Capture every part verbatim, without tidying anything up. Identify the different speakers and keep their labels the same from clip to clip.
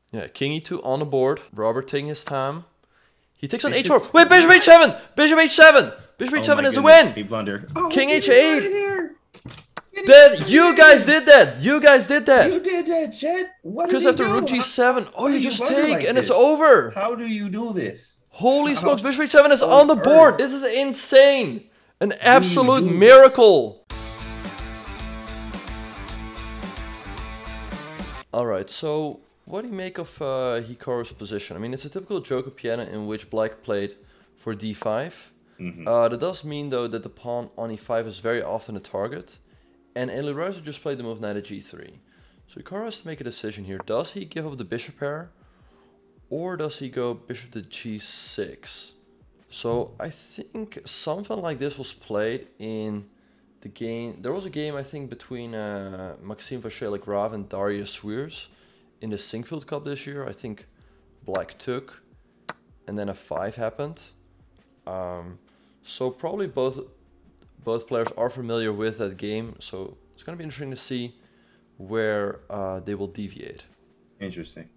Speaker 1: Yeah, king e two on the board. Robert taking his time. He takes on h four. Wait, bishop h seven! Bishop h seven! Bishop h seven
Speaker 2: oh
Speaker 1: is a win!
Speaker 2: He blundered. Oh,
Speaker 1: king h
Speaker 2: get him out
Speaker 1: eight!
Speaker 2: of there.
Speaker 1: That you guys did that! You guys did that!
Speaker 2: You did that, Chet. What did
Speaker 1: Because
Speaker 2: he
Speaker 1: after
Speaker 2: do?
Speaker 1: rook g seven, oh,
Speaker 2: How
Speaker 1: you
Speaker 2: do
Speaker 1: just
Speaker 2: blunder
Speaker 1: take
Speaker 2: like
Speaker 1: and
Speaker 2: this?
Speaker 1: it's over!
Speaker 2: How do you do this?
Speaker 1: Holy
Speaker 2: How
Speaker 1: smokes, bishop h seven is on the
Speaker 2: on
Speaker 1: board!
Speaker 2: earth
Speaker 1: This is insane! An absolute
Speaker 2: do this?
Speaker 1: miracle! Alright, so what do you make of uh, Hikaru's position? I mean, it's a typical Joker piano in which black played for d five.
Speaker 2: Mm-hmm.
Speaker 1: Uh, that does mean, though, that the pawn on e five is very often a target. And Alireza just played the move knight at g three. So Hikaru has to make a decision here. Does he give up the bishop pair? Or does he go bishop to g six? So I think something like this was played in the game. There was a game, I think, between uh, Maxime Vachier-Lagrave and Darius Swears in the Singfield Cup this year. I think black took and then a five happened. Um, so probably both both players are familiar with that game. So it's going to be interesting to see where uh, they will deviate.
Speaker 2: Interesting.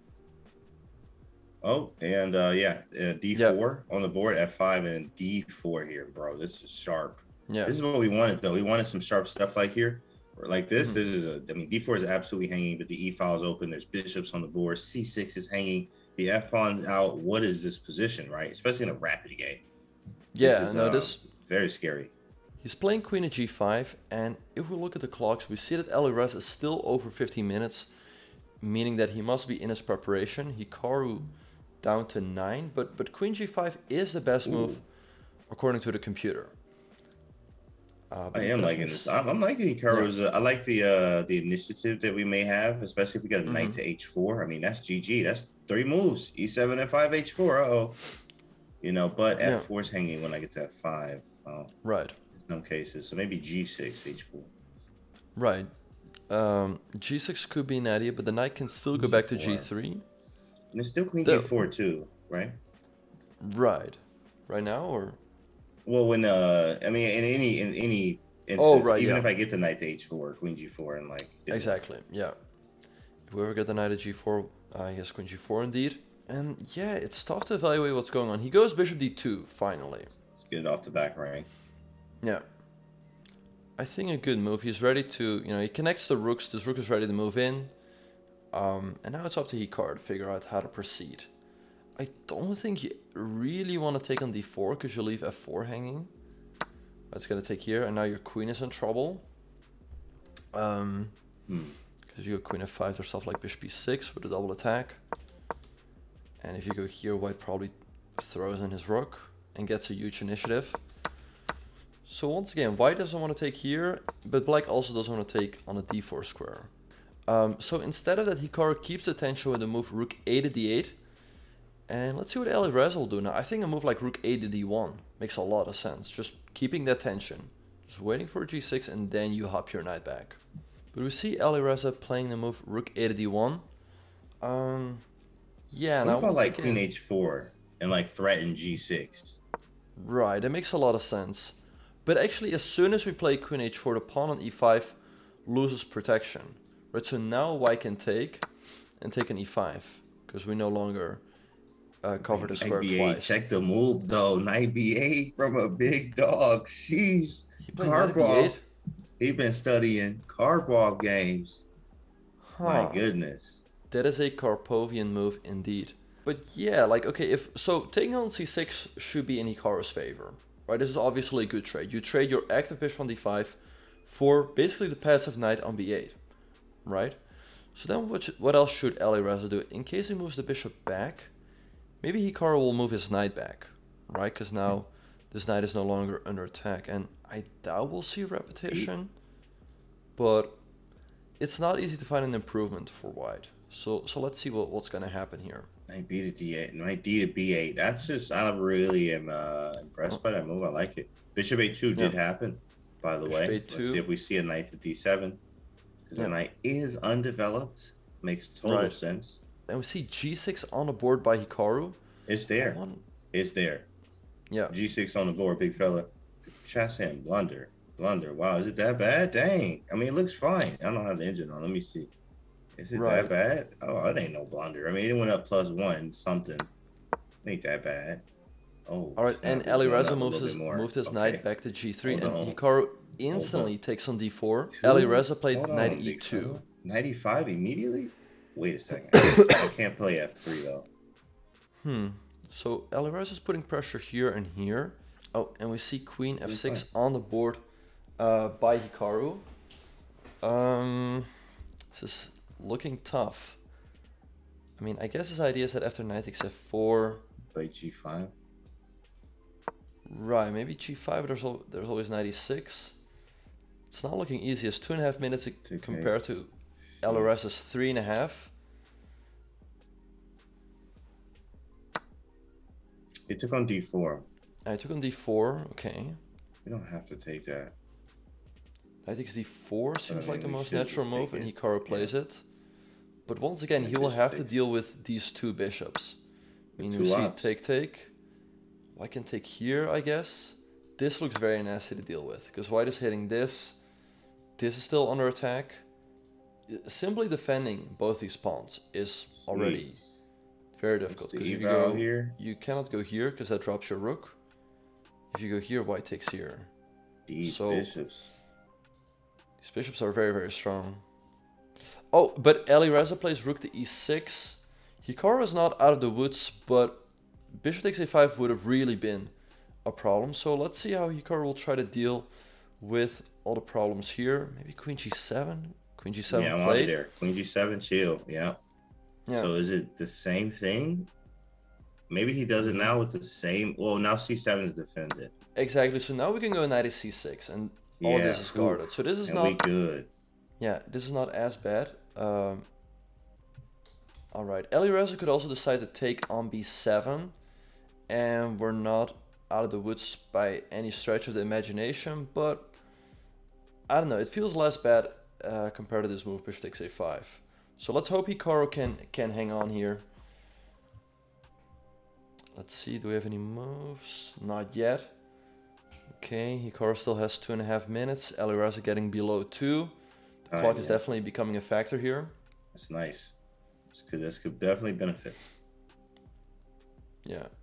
Speaker 2: Oh, and uh, yeah, uh, d four yep. on the board, f five, and d four here, bro. This is sharp.
Speaker 1: Yeah.
Speaker 2: This is what we wanted, though. We wanted some sharp stuff like here, or like this. Mm-hmm. This is a. I mean, d four is absolutely hanging, but the e file is open. There's bishops on the board. c six is hanging. The f pawn's out. What is this position, right? Especially in a rapid game.
Speaker 1: Yeah,
Speaker 2: this is,
Speaker 1: no,
Speaker 2: uh,
Speaker 1: this
Speaker 2: very scary.
Speaker 1: He's playing queen at g five, and if we look at the clocks, we see that Alireza is still over fifteen minutes, meaning that he must be in his preparation. Hikaru down to nine, but but queen g five is the best Ooh. move according to the computer. Uh,
Speaker 2: I am liking this. I'm, I'm liking Hikaru's. Yeah. Uh, I like the uh, the initiative that we may have, especially if we got a mm-hmm. knight to h four. I mean, that's G G. That's three moves: e seven, f five, h four. Uh oh. You know, but yeah. f four is hanging when I get to f five. Oh.
Speaker 1: Right.
Speaker 2: In some cases, so maybe g six, h four.
Speaker 1: Right. Um, g six could be an idea, but the knight can still go back to g three.
Speaker 2: And it's still queen g four too, right?
Speaker 1: Right. Right now, or?
Speaker 2: Well, when uh, I mean, in any in any instance,
Speaker 1: oh, right,
Speaker 2: even
Speaker 1: yeah.
Speaker 2: if I get the knight to h four, queen g four, and like
Speaker 1: exactly, it. yeah. If we ever get the knight to g four, uh, yes, queen g four indeed. And yeah, it's tough to evaluate what's going on. He goes bishop d two finally.
Speaker 2: Let's get it off the back rank.
Speaker 1: Yeah. I think a good move. He's ready to, you know, he connects the rooks. This rook is ready to move in. Um, and now it's up to Hikaru to figure out how to proceed. I don't think you really want to take on d four because you leave f four hanging. It's going to take here, and now your queen is in trouble. Um,
Speaker 2: hmm.
Speaker 1: If you go queen f five, there's stuff like bishop b six with a double attack. And if you go here, white probably throws in his rook and gets a huge initiative. So once again, white doesn't want to take here, but black also doesn't want to take on a d four square. Um, so instead of that, Hikaru keeps the tension with the move rook a to d eight. And let's see what Alireza will do now. I think a move like rook a to d one makes a lot of sense. Just keeping that tension. Just waiting for g six and then you hop your knight back. But we see Alireza playing the move rook a to d one. Um, yeah,
Speaker 2: what
Speaker 1: now
Speaker 2: about like
Speaker 1: again,
Speaker 2: queen h four and like threaten g six?
Speaker 1: Right, that makes a lot of sense. But actually, as soon as we play queen h four, the pawn on e five loses protection. Right, so now white can take and take an e five because we no longer uh, cover the square twice.
Speaker 2: Check the move though. Knight b eight from a big dog. Jeez.
Speaker 1: Karpov.
Speaker 2: He's been studying Karpov games. Huh. My goodness.
Speaker 1: That is a Karpovian move indeed. But yeah, like, okay, if so, taking on c six should be in Hikaru's favor. Right, this is obviously a good trade. You trade your active bishop on d five for basically the passive knight on b eight. Right? So then what, what else should Alireza do? In case he moves the bishop back, maybe Hikaru will move his knight back. Right? Because now this knight is no longer under attack. And I doubt we'll see repetition. But it's not easy to find an improvement for white. So so let's see what, what's going to happen here.
Speaker 2: Knight b to d eight, knight d to b eight. That's just, I really am uh, impressed by that move. I like it. Bishop a two did yeah. happen, by the
Speaker 1: Bishop
Speaker 2: way.
Speaker 1: a two.
Speaker 2: Let's see if we see a knight to d seven. Because yeah. the knight is undeveloped. Makes total
Speaker 1: right.
Speaker 2: sense.
Speaker 1: And we see g six on the board by Hikaru.
Speaker 2: It's there. It's there.
Speaker 1: Yeah.
Speaker 2: g six on the board, big fella. Chassan, blunder. Blunder. Wow, is it that bad? Dang. I mean, it looks fine. I don't have the engine on. Let me see. Is it
Speaker 1: Right.
Speaker 2: that bad? Oh, it ain't no blunder. I mean, it went up plus one something. It ain't that bad. Oh,
Speaker 1: All right,
Speaker 2: snap,
Speaker 1: and
Speaker 2: it's going
Speaker 1: Alireza
Speaker 2: up a
Speaker 1: moves
Speaker 2: little
Speaker 1: his
Speaker 2: bit more.
Speaker 1: moved his
Speaker 2: Okay,
Speaker 1: knight back to G three,
Speaker 2: hold
Speaker 1: and
Speaker 2: on.
Speaker 1: Hikaru
Speaker 2: Hold up.
Speaker 1: instantly takes on D four.
Speaker 2: Two?
Speaker 1: Alireza played
Speaker 2: Hold
Speaker 1: knight
Speaker 2: on,
Speaker 1: E
Speaker 2: big
Speaker 1: two.
Speaker 2: fella. ninety-five immediately? Wait a second. I can't play F three though.
Speaker 1: Hmm. So Alireza is putting pressure here and here. Oh, and we see Queen F six on the board uh, by Hikaru. Um, this is looking tough. I mean, I guess his idea is that after knight takes F four.
Speaker 2: Play G five.
Speaker 1: Right, maybe G five, but there's, al there's always knight E six. It's not looking easy. It's two and a half minutes
Speaker 2: Okay.
Speaker 1: compared to Alireza's three and a half.
Speaker 2: It took on D four.
Speaker 1: I took on D four, okay.
Speaker 2: We don't have to take that.
Speaker 1: Knight takes D four seems
Speaker 2: I mean,
Speaker 1: like the
Speaker 2: we
Speaker 1: most
Speaker 2: should
Speaker 1: natural
Speaker 2: just
Speaker 1: move,
Speaker 2: take
Speaker 1: and
Speaker 2: it.
Speaker 1: Hikaru plays
Speaker 2: Yeah.
Speaker 1: it. But once again,
Speaker 2: And
Speaker 1: he will
Speaker 2: bishop
Speaker 1: have to
Speaker 2: takes.
Speaker 1: deal with these two bishops. I mean,
Speaker 2: Two
Speaker 1: we see
Speaker 2: ops.
Speaker 1: take, take. White can take here, I guess. This looks very nasty to deal with, because white is hitting this. This is still under attack. Simply defending both these pawns is already
Speaker 2: Sweet.
Speaker 1: very
Speaker 2: What's
Speaker 1: difficult.
Speaker 2: the
Speaker 1: Because if you
Speaker 2: eval
Speaker 1: go
Speaker 2: here?
Speaker 1: you cannot go here, because that drops your rook. If you go here, white takes here.
Speaker 2: These
Speaker 1: So-
Speaker 2: bishops.
Speaker 1: These bishops are very, very strong. Oh, but Alireza plays rook to E six. Hikaru is not out of the woods, but bishop takes A five would have really been a problem. So let's see how Hikaru will try to deal with all the problems here. Maybe queen G seven? Queen G seven
Speaker 2: Yeah, I'm
Speaker 1: played.
Speaker 2: out there. Queen G seven, chill. Yeah.
Speaker 1: Yeah.
Speaker 2: So is it the same thing? Maybe he does it now with the same. Well, now C seven is defended.
Speaker 1: Exactly. So now we can go knight to C six, and all
Speaker 2: Yeah.
Speaker 1: this is guarded. So this is
Speaker 2: And
Speaker 1: not
Speaker 2: we good.
Speaker 1: Yeah, this is not as bad. Um, all right, Alireza could also decide to take on B seven, and we're not out of the woods by any stretch of the imagination, but I don't know, it feels less bad uh, compared to this move, bishop takes A five. So let's hope Hikaru can, can hang on here. Let's see, do we have any moves? Not yet. Okay, Hikaru still has two and a half minutes. Alireza getting below two. The
Speaker 2: Time,
Speaker 1: clock is
Speaker 2: yeah.
Speaker 1: definitely becoming a factor here.
Speaker 2: That's nice. This could, this could definitely benefit.
Speaker 1: Yeah.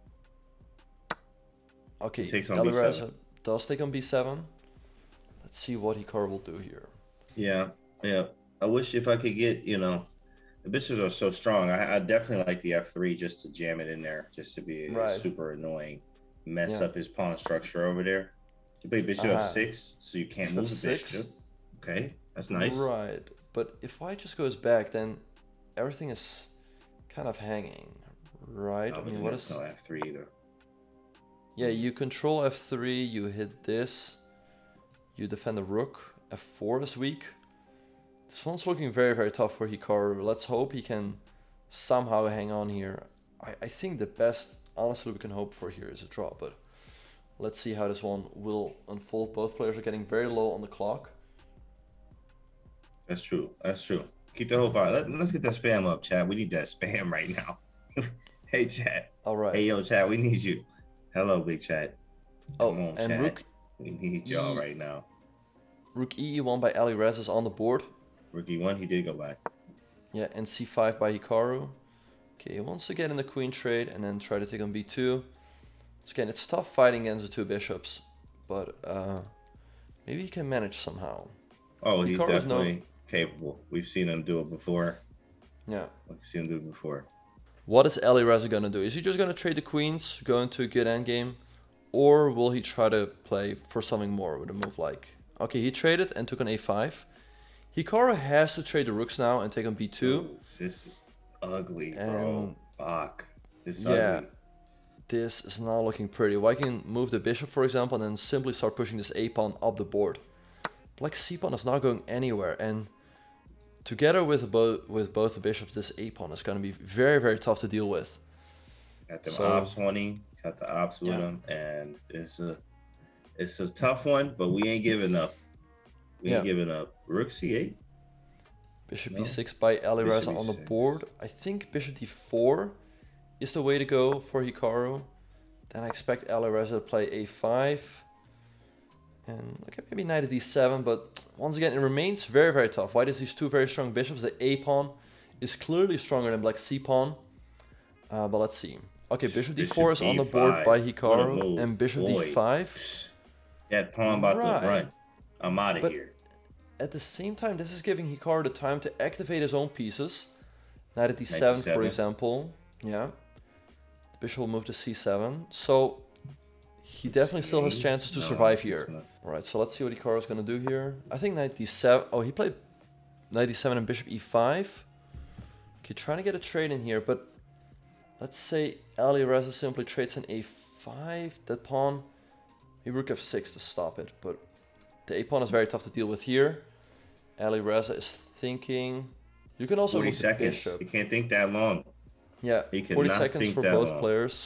Speaker 1: Okay,
Speaker 2: He takes on B
Speaker 1: Alireza
Speaker 2: seven.
Speaker 1: does take on B seven. Let's see what Hikaru will do here.
Speaker 2: Yeah, yeah. I wish if I could get, you know, the bishops are so strong. I, I definitely like the F three just to jam it in there, just to be
Speaker 1: Right.
Speaker 2: super annoying. Mess
Speaker 1: Yeah.
Speaker 2: up his pawn structure over there. You play bishop
Speaker 1: Uh-huh.
Speaker 2: F six, so you can't
Speaker 1: F
Speaker 2: move the
Speaker 1: six?
Speaker 2: bishop. Okay, that's nice.
Speaker 1: Right, but if white just goes back, then everything is kind of hanging, right?
Speaker 2: Oh,
Speaker 1: I
Speaker 2: but
Speaker 1: mean,
Speaker 2: then
Speaker 1: what
Speaker 2: there's
Speaker 1: is...
Speaker 2: no F three either.
Speaker 1: Yeah, you control F three, you hit this, you defend the rook, F four is weak. This one's looking very, very tough for Hikaru. Let's hope he can somehow hang on here. I, I think the best, honestly, we can hope for here is a draw, but let's see how this one will unfold. Both players are getting very low on the clock.
Speaker 2: That's true. That's true. Keep the hope out. Let, let's get that spam up, chat. We need that spam right now. Hey, chat.
Speaker 1: All right.
Speaker 2: Hey, yo, chat. We need you. Hello, big chat.
Speaker 1: oh,
Speaker 2: Come on,
Speaker 1: and
Speaker 2: chat.
Speaker 1: rook,
Speaker 2: We need y'all
Speaker 1: E-
Speaker 2: right now.
Speaker 1: rook E E one by Alireza is on the board.
Speaker 2: Rookie one, he did go back.
Speaker 1: Yeah, and C five by Hikaru. Okay, he wants to get in the queen trade and then try to take on B two. Once again, it's tough fighting against the two bishops, but uh, maybe he can manage somehow.
Speaker 2: Oh, he's
Speaker 1: Hikaru's
Speaker 2: definitely capable. We've seen him do it before.
Speaker 1: Yeah.
Speaker 2: We've seen him do it before.
Speaker 1: What is Alireza gonna do? Is he just gonna trade the queens, go into a good endgame, or will he try to play for something more with a move like... Okay, he traded and took on A five. Hikaru has to trade the rooks now and take on B two.
Speaker 2: Ooh, this is ugly, bro.
Speaker 1: And-
Speaker 2: Fuck. This is
Speaker 1: Yeah.
Speaker 2: ugly.
Speaker 1: This is not looking pretty. White can move the bishop, for example, and then simply start pushing this A-pawn up the board. Black C-pawn is not going anywhere, and together with both with both the bishops, this A-pawn is going to be very, very tough to deal with.
Speaker 2: Got them
Speaker 1: So-
Speaker 2: ops on him. Got the ops with
Speaker 1: Yeah.
Speaker 2: him, and it's a it's a tough one, but we ain't giving up. We ain't
Speaker 1: Yeah.
Speaker 2: giving up. Rook C eight.
Speaker 1: Bishop
Speaker 2: No.
Speaker 1: B six by Alireza
Speaker 2: Bishop
Speaker 1: on the
Speaker 2: E six.
Speaker 1: board. I think Bishop D four is the way to go for Hikaru. Then I expect Alireza to play A five. And okay, maybe knight at d seven, but once again, it remains very, very tough. White has these two very strong bishops. The a pawn is clearly stronger than black's c pawn. Uh, but let's see. Okay, bishop d four is on the board by Hikaru, and bishop
Speaker 2: Boy.
Speaker 1: d five.
Speaker 2: That pawn about
Speaker 1: Right.
Speaker 2: to run. I'm out of
Speaker 1: But
Speaker 2: here.
Speaker 1: at the same time, this is giving Hikaru the time to activate his own pieces. Knight at d seven, for example. Yeah. The bishop will move to c seven. So he definitely still has chances to
Speaker 2: No,
Speaker 1: survive
Speaker 2: it's
Speaker 1: here.
Speaker 2: enough.
Speaker 1: Alright, so let's see what Hikaru is going to do here. I think knight d seven. Oh, he played knight d seven and bishop e five. Okay, trying to get a trade in here, but let's say Alireza simply trades an a five. That pawn, maybe rook f six to stop it, but the a pawn is very tough to deal with here. Alireza is thinking. You can also
Speaker 2: forty
Speaker 1: move the
Speaker 2: seconds.
Speaker 1: bishop.
Speaker 2: You can't think that long.
Speaker 1: Yeah,
Speaker 2: You
Speaker 1: forty
Speaker 2: cannot
Speaker 1: seconds
Speaker 2: think
Speaker 1: for
Speaker 2: that
Speaker 1: both
Speaker 2: long.
Speaker 1: players.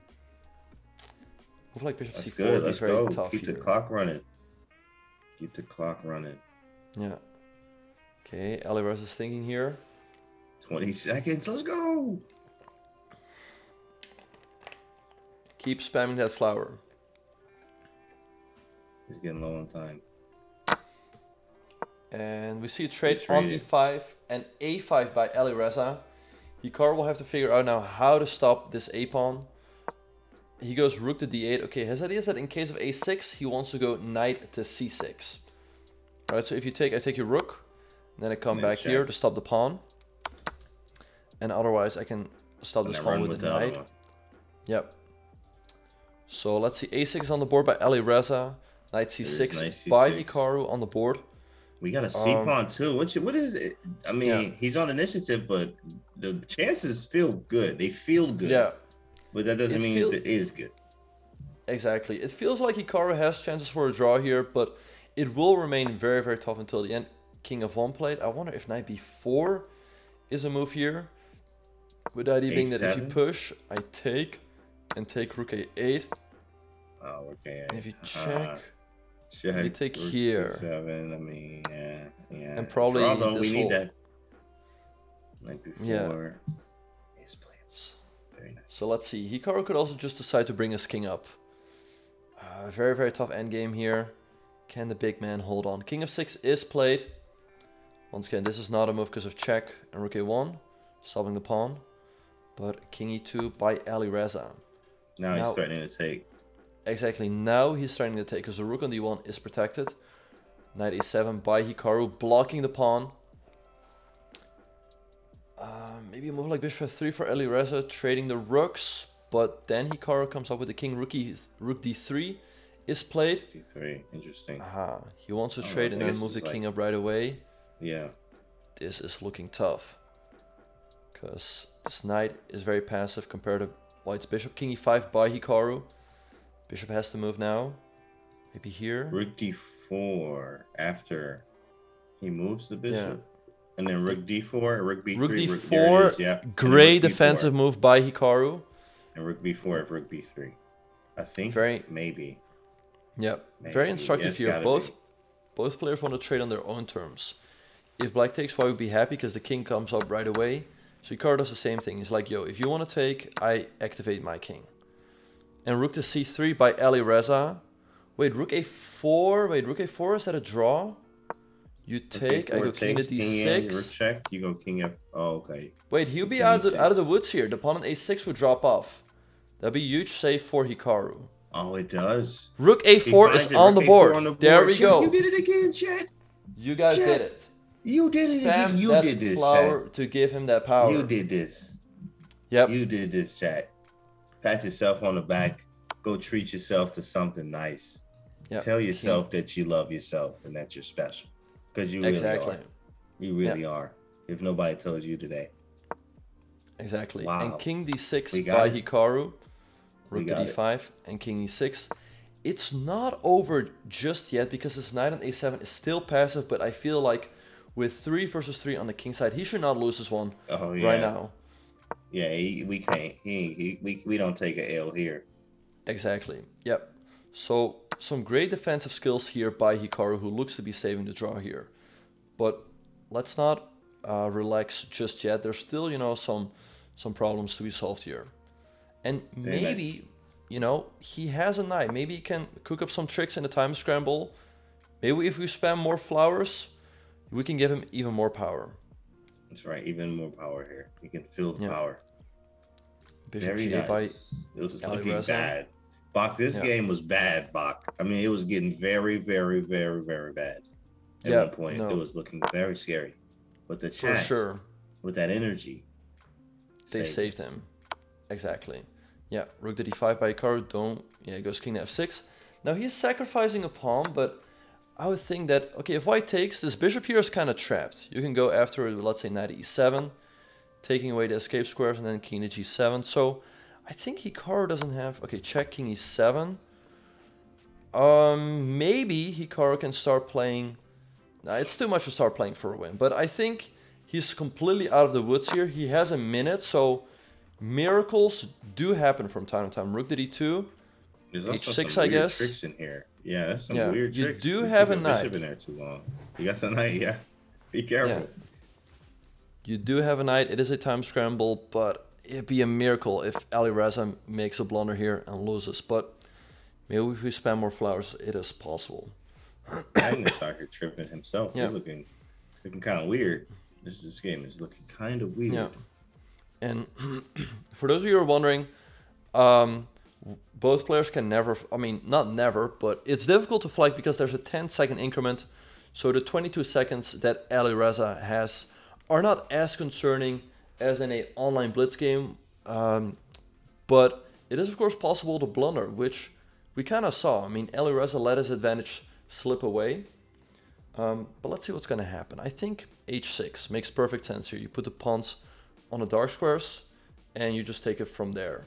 Speaker 1: Move like bishop
Speaker 2: That's
Speaker 1: c four
Speaker 2: good.
Speaker 1: would be
Speaker 2: Let's
Speaker 1: very
Speaker 2: go.
Speaker 1: tough
Speaker 2: Keep
Speaker 1: here.
Speaker 2: the clock running. Keep the clock running.
Speaker 1: Yeah. Okay, Alireza is thinking here.
Speaker 2: twenty seconds. Let's go.
Speaker 1: Keep spamming that flower.
Speaker 2: He's getting low on time.
Speaker 1: And we see a trade
Speaker 2: He
Speaker 1: on
Speaker 2: traded.
Speaker 1: e five and a five by Alireza. Hikaru will have to figure out now how to stop this a pawn. He goes rook to d eight. Okay, his idea is that in case of a six, he wants to go knight to c six. Alright, so if you take, I take your rook, then I come
Speaker 2: And then
Speaker 1: back
Speaker 2: check.
Speaker 1: here to stop the pawn. And otherwise I can stop
Speaker 2: And
Speaker 1: this
Speaker 2: then
Speaker 1: pawn
Speaker 2: run
Speaker 1: with,
Speaker 2: with
Speaker 1: the
Speaker 2: the other
Speaker 1: knight.
Speaker 2: one.
Speaker 1: Yep. So let's see, a six is on the board by Alireza. Knight c six
Speaker 2: It is knight
Speaker 1: by
Speaker 2: c six.
Speaker 1: Hikaru on the board.
Speaker 2: We got a C
Speaker 1: Um,
Speaker 2: pawn too. What, what is it? I mean,
Speaker 1: Yeah.
Speaker 2: he's on initiative, but the chances feel good. They feel good.
Speaker 1: Yeah,
Speaker 2: But that doesn't
Speaker 1: It
Speaker 2: mean
Speaker 1: feel-
Speaker 2: it is good.
Speaker 1: exactly. It feels like Hikaru has chances for a draw here, but it will remain very, very tough until the end. King of one played. I wonder if knight b four is a move here. With the idea being that if you
Speaker 2: a seven?
Speaker 1: push, I take and take rook a eight.
Speaker 2: Oh, okay.
Speaker 1: And if you
Speaker 2: Uh,
Speaker 1: check,
Speaker 2: check.
Speaker 1: you take
Speaker 2: rook
Speaker 1: here.
Speaker 2: C seven. I mean, yeah, yeah.
Speaker 1: And probably
Speaker 2: Draw, though,
Speaker 1: this
Speaker 2: we need
Speaker 1: whole-
Speaker 2: that. Like before.
Speaker 1: Yeah.
Speaker 2: Yes, players. Very nice.
Speaker 1: So let's see. Hikaru could also just decide to bring his king up. Uh, very, very tough endgame here. Can the big man hold on? King of six is played. Once again, this is not a move because of check and rook a one, stopping the pawn. But king e two by Alireza.
Speaker 2: Now, he's
Speaker 1: Now-
Speaker 2: threatening to take.
Speaker 1: Exactly, now he's starting to take because the rook on d one is protected. Knight a seven by Hikaru, blocking the pawn. Uh, maybe a move like bishop f three for Alireza, trading the rooks. But then Hikaru comes up with the king. Rook, e, rook d three is played.
Speaker 2: D three. Interesting.
Speaker 1: Aha, he wants to
Speaker 2: Oh,
Speaker 1: trade
Speaker 2: I
Speaker 1: and then
Speaker 2: guess
Speaker 1: move the
Speaker 2: it's
Speaker 1: king
Speaker 2: like-
Speaker 1: up right away.
Speaker 2: Yeah.
Speaker 1: This is looking tough. Because this knight is very passive compared to white's bishop. King e five by Hikaru. Bishop has to move now. Maybe here.
Speaker 2: Rook d four after he moves the bishop.
Speaker 1: Yeah.
Speaker 2: And then rook d four, rook b three.
Speaker 1: Rook d
Speaker 2: there it
Speaker 1: four,
Speaker 2: is, yeah. And then
Speaker 1: great
Speaker 2: rook b four.
Speaker 1: defensive move by Hikaru.
Speaker 2: And rook b four, rook b three. I think
Speaker 1: Very-
Speaker 2: maybe.
Speaker 1: Yeah,
Speaker 2: Maybe.
Speaker 1: very instructive
Speaker 2: Yeah, it's
Speaker 1: here.
Speaker 2: gotta
Speaker 1: Both
Speaker 2: be.
Speaker 1: both players want to trade on their own terms. If black takes, white would be happy because the king comes up right away. So Hikaru does the same thing. He's like, yo, if you want to take, I activate my king. And rook to c three by Alireza. Wait, rook a four. Wait, rook a four, is that a draw? You take, I
Speaker 2: Rook
Speaker 1: go
Speaker 2: d four
Speaker 1: king to
Speaker 2: takes,
Speaker 1: d
Speaker 2: in, rook
Speaker 1: six.
Speaker 2: check, you go king f. Oh, okay.
Speaker 1: Wait, he'll be
Speaker 2: King
Speaker 1: out of, the, out of the
Speaker 2: e six.
Speaker 1: woods here. The pawn on a six would drop off. That'd be huge save for Hikaru.
Speaker 2: Oh, it does.
Speaker 1: Rook a four
Speaker 2: He
Speaker 1: is
Speaker 2: finds it,
Speaker 1: on the,
Speaker 2: rook a four
Speaker 1: board.
Speaker 2: on the
Speaker 1: There
Speaker 2: board.
Speaker 1: we
Speaker 2: Chat,
Speaker 1: go.
Speaker 2: You did it again, chat.
Speaker 1: You guys
Speaker 2: Chat.
Speaker 1: did it.
Speaker 2: You did it
Speaker 1: Spam
Speaker 2: again. You
Speaker 1: that
Speaker 2: did this,
Speaker 1: flower
Speaker 2: chat.
Speaker 1: to give him that power.
Speaker 2: You did this.
Speaker 1: Yep.
Speaker 2: You did this, chat. Pat yourself on the back. Go treat yourself to something nice.
Speaker 1: Yep.
Speaker 2: Tell yourself that you love yourself and that you're special. Because you really
Speaker 1: Exactly.
Speaker 2: are. You really are. If nobody told you today.
Speaker 1: Exactly.
Speaker 2: Wow.
Speaker 1: And king d six
Speaker 2: We got
Speaker 1: by
Speaker 2: it.
Speaker 1: Hikaru.
Speaker 2: We
Speaker 1: Rook to
Speaker 2: got
Speaker 1: d five and king e six. It's not over just yet because this knight on a seven is still passive, but I feel like with three versus three on the king side, he should not lose this one
Speaker 2: Oh, yeah.
Speaker 1: right now.
Speaker 2: Yeah, he, we can't. He, he, we, we don't take a L here.
Speaker 1: Exactly. Yep. So some great defensive skills here by Hikaru, who looks to be saving the draw here. But let's not uh, relax just yet. There's still, you know, some some problems to be solved here. And
Speaker 2: Very
Speaker 1: maybe,
Speaker 2: nice.
Speaker 1: you know, he has a knight. Maybe he can cook up some tricks in the time scramble. Maybe if we spam more flowers, we can give him even more power.
Speaker 2: That's right, even more power here. You can feel the
Speaker 1: yeah.
Speaker 2: power.
Speaker 1: Bishop
Speaker 2: Very
Speaker 1: G eight
Speaker 2: nice.
Speaker 1: by
Speaker 2: It was
Speaker 1: Alireza.
Speaker 2: looking bad. Bach, this
Speaker 1: yeah.
Speaker 2: game was bad, Bach. I mean, it was getting very, very, very, very bad. At
Speaker 1: yeah,
Speaker 2: one point,
Speaker 1: no.
Speaker 2: it was looking very scary. But the chat,
Speaker 1: For sure.
Speaker 2: with that energy,
Speaker 1: they saved, saved him. Exactly. Yeah, rook to d five by Hikaru. Don't. Yeah, goes king to f six. Now he's sacrificing a pawn, but I would think that, okay, if white takes, this bishop here is kind of trapped. You can go after, let's say, knight to e seven, taking away the escape squares, and then king to g seven. So I think Hikaru doesn't have... Okay, check king e seven. Um, maybe Hikaru can start playing... Nah, it's too much to start playing for a win, but I think he's completely out of the woods here. He has a minute, so miracles do happen from time to time. Rook to d two,
Speaker 2: There's
Speaker 1: h
Speaker 2: also
Speaker 1: six,
Speaker 2: some
Speaker 1: I
Speaker 2: weird
Speaker 1: guess.
Speaker 2: tricks in here. Yeah, that's some
Speaker 1: Yeah,
Speaker 2: weird
Speaker 1: you
Speaker 2: tricks.
Speaker 1: do
Speaker 2: You
Speaker 1: have
Speaker 2: keep
Speaker 1: a
Speaker 2: your bishop
Speaker 1: knight.
Speaker 2: in there too long. You got the knight, yeah. Be careful.
Speaker 1: Yeah. You do have a knight. It is a time scramble, but it'd be a miracle if Alireza makes a blunder here and loses. But maybe if we spam more flowers, it is possible.
Speaker 2: Magnus out here tripping himself.
Speaker 1: Yeah.
Speaker 2: He's looking, looking kind of weird. This this game is looking kind of weird.
Speaker 1: Yeah. And for those of you who are wondering, um, both players can never, I mean, not never, but it's difficult to flag because there's a ten second increment. So the twenty-two seconds that Alireza has are not as concerning as in a online Blitz game. Um, but it is, of course, possible to blunder, which we kind of saw. I mean, Alireza let his advantage slip away. Um, but let's see what's going to happen. I think h six makes perfect sense here. You put the pawns on the dark squares, and you just take it from there.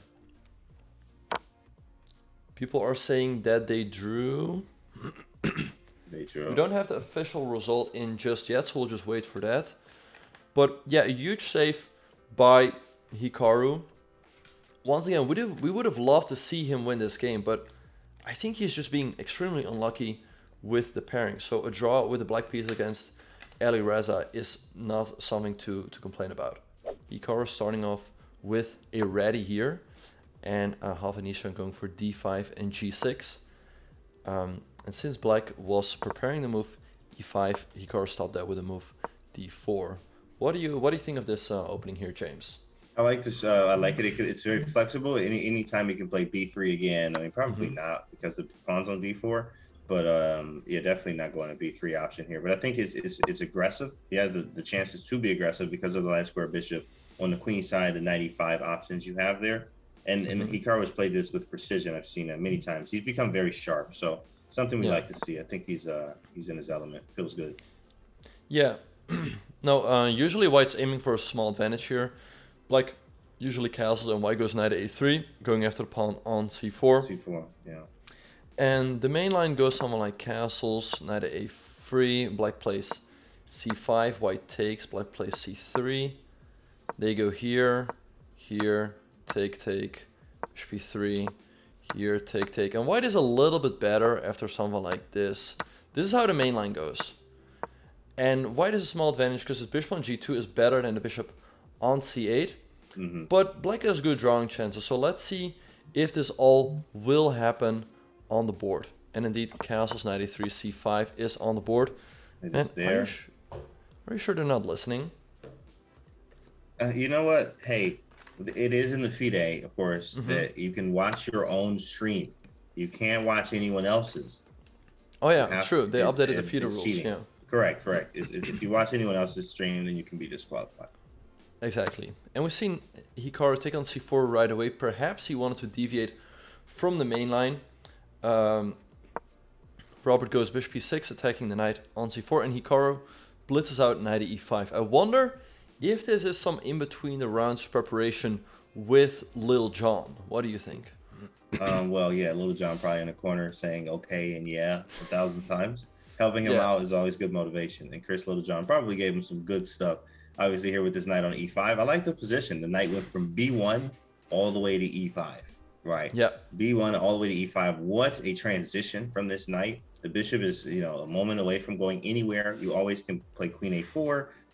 Speaker 1: People are saying that they drew.
Speaker 2: They drew.
Speaker 1: We don't have the official result in just yet, so we'll just wait for that. But yeah, a huge save by Hikaru. Once again, we would we would have loved to see him win this game, but I think he's just being extremely unlucky with the pairing. So a draw with the black piece against Alireza is not something to, to complain about. Hikaru starting off with a ready here, and uh, Hovhannisyan going for d five and g six. Um, and since black was preparing the move e five, Hikaru stopped that with a move d four. What do you what do you think of this uh, opening here, James?
Speaker 2: I like this. Uh, I like it. it. It's very flexible. Any anytime you can play b three again. I mean, probably
Speaker 1: Mm-hmm.
Speaker 2: not because the pawn's on d four. But um, yeah, definitely not going to b three option here. But I think it's it's, it's aggressive. Yeah, the, the chances to be aggressive because of the light square bishop on the queen side, the knight e five options you have there. And mm-hmm. and Hikaru has played this with precision. I've seen it many times. He's become very sharp. So something we
Speaker 1: yeah.
Speaker 2: like to see. I think he's uh he's in his element. Feels good.
Speaker 1: Yeah. No, uh, usually white's aiming for a small advantage here. Like usually castles and white goes knight to a three, going after the pawn on c four.
Speaker 2: c four, yeah.
Speaker 1: And the main line goes something like castles, knight to a three, black plays c five, white takes, black plays c three. They go here, here, take, take, bishop e three, here, take, take. And white is a little bit better after something like this. This is how the main line goes. And white has a small advantage because his bishop on g two is better than the bishop on c eight.
Speaker 2: Mm-hmm.
Speaker 1: But black has good drawing chances. So let's see if this all will happen on the board. And indeed, castles knight a three, c five is on the board.
Speaker 2: It
Speaker 1: and
Speaker 2: is there.
Speaker 1: Are you, are you sure they're not listening?
Speaker 2: Uh, you know what? Hey, it is in the FIDE, of course,
Speaker 1: Mm-hmm.
Speaker 2: that you can watch your own stream. You can't watch anyone else's.
Speaker 1: Oh yeah,
Speaker 2: have,
Speaker 1: true. They
Speaker 2: it,
Speaker 1: updated
Speaker 2: it,
Speaker 1: the FIDE rules.
Speaker 2: Cheating.
Speaker 1: Yeah,
Speaker 2: correct, correct. It's, it, if you watch anyone else's stream, then you can be disqualified.
Speaker 1: exactly. And we've seen Hikaru take on c four right away. Perhaps he wanted to deviate from the main line. Um, Robert goes bishop e six, attacking the knight on c four, and Hikaru blitzes out knight to e five. I wonder if this is some in between the rounds preparation with Lil Jon. What do you think?
Speaker 2: Um, well, yeah, Little John probably in the corner saying okay and yeah a thousand times. Helping him
Speaker 1: Yeah.
Speaker 2: out is always good motivation. And Chris Little John probably gave him some good stuff. Obviously here with this knight on e five. I like the position. The knight went from b one all the way to e five. Right.
Speaker 1: Yeah.
Speaker 2: b one all the way to e five. What a transition from this knight. The bishop is, you know, a moment away from going anywhere. You always can play queen a four,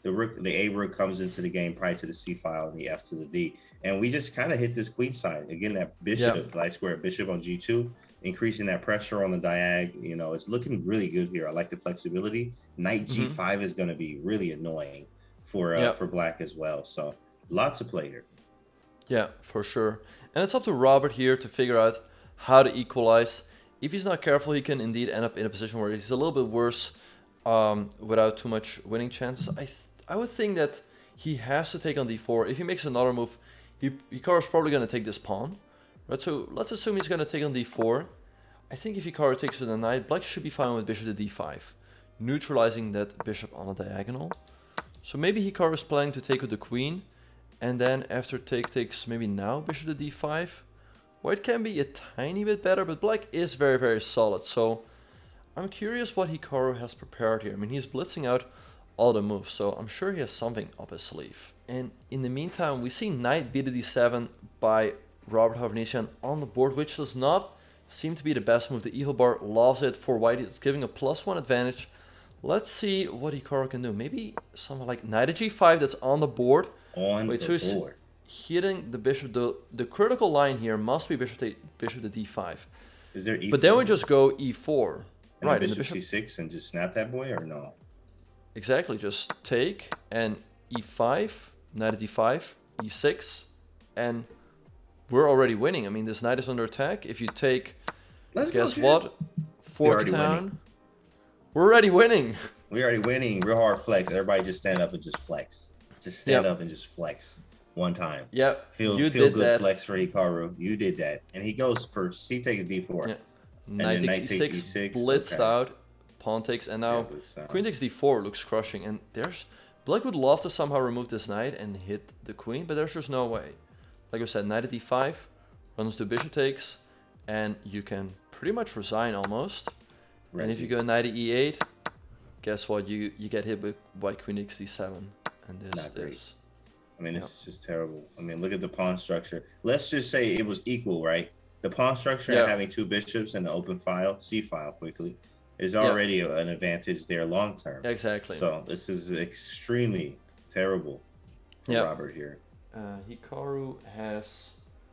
Speaker 2: the rook, the A rook comes into the game prior to the C file and the F to the D. And we just kind of hit this queen side. Again, that bishop,
Speaker 1: Yep.
Speaker 2: light square bishop on G two, increasing that pressure on the diag. You know, it's looking really good here. I like the flexibility. Knight G five mm-hmm. is going to be really annoying for uh, yep. for black as well. So lots of play here.
Speaker 1: Yeah, for sure. And it's up to Robert here to figure out how to equalize. If he's not careful, he can indeed end up in a position where he's a little bit worse um, without too much winning chances. I th I would think that he has to take on D four. If he makes another move, he Hikaru's probably going to take this pawn. Right, so let's assume he's going to take on D four. I think if Hikaru takes to the knight, black should be fine with bishop to D five, neutralizing that bishop on a diagonal. So maybe Hikaru is planning to take with the queen, and then after take takes maybe now bishop to D five. White can be a tiny bit better, but black is very, very solid. So I'm curious what Hikaru has prepared here. I mean, he's blitzing out all the moves, so I'm sure he has something up his sleeve. And in the meantime, we see knight b to D seven by Robert Hovhannisyan on the board, which does not seem to be the best move. The evil bar loves it for white. It's giving a plus one advantage. Let's see what Hikaru can do. Maybe something like knight to G five that's on the board.
Speaker 2: On
Speaker 1: Wait,
Speaker 2: the
Speaker 1: so
Speaker 2: board.
Speaker 1: Hitting the bishop. The, the critical line here must be bishop to, bishop to D five.
Speaker 2: Is there E four?
Speaker 1: But then we just go E four.
Speaker 2: And
Speaker 1: right,
Speaker 2: bishop,
Speaker 1: and the bishop
Speaker 2: C six and just snap that boy, or no?
Speaker 1: Exactly, just take and E five, knight to D five, E six, and we're already winning. I mean, this knight is under attack. If you take,
Speaker 2: Let's
Speaker 1: guess
Speaker 2: go,
Speaker 1: what? Fork town. We're already winning.
Speaker 2: We're already winning. Real hard flex. Everybody just stand up and just flex. Just stand
Speaker 1: yep.
Speaker 2: up and just flex one time.
Speaker 1: Yep.
Speaker 2: Feel
Speaker 1: you
Speaker 2: feel
Speaker 1: did
Speaker 2: good
Speaker 1: that.
Speaker 2: flex for Hikaru. You did that. And he goes for C takes D four.
Speaker 1: Yeah.
Speaker 2: And
Speaker 1: Knight
Speaker 2: then
Speaker 1: takes
Speaker 2: knight
Speaker 1: E six,
Speaker 2: takes E six.
Speaker 1: blitzed
Speaker 2: okay.
Speaker 1: out, pawn takes, and now
Speaker 2: yeah,
Speaker 1: queen takes D four looks crushing. And there's black would love to somehow remove this knight and hit the queen, but there's just no way. Like I said, knight at D five, runs to bishop takes, and you can pretty much resign almost. Resi. And if you go knight at E eight, guess what? You you get hit with white queen takes D seven, and this
Speaker 2: Not great.
Speaker 1: this.
Speaker 2: I mean,
Speaker 1: yep.
Speaker 2: it's just terrible. I mean, look at the pawn structure. Let's just say it was equal, right? The pawn structure
Speaker 1: yep.
Speaker 2: and having two bishops and the open file, C file quickly, is already yep. an advantage there long term.
Speaker 1: Exactly.
Speaker 2: So this is extremely terrible for
Speaker 1: yep.
Speaker 2: Robert here.
Speaker 1: Uh, Hikaru has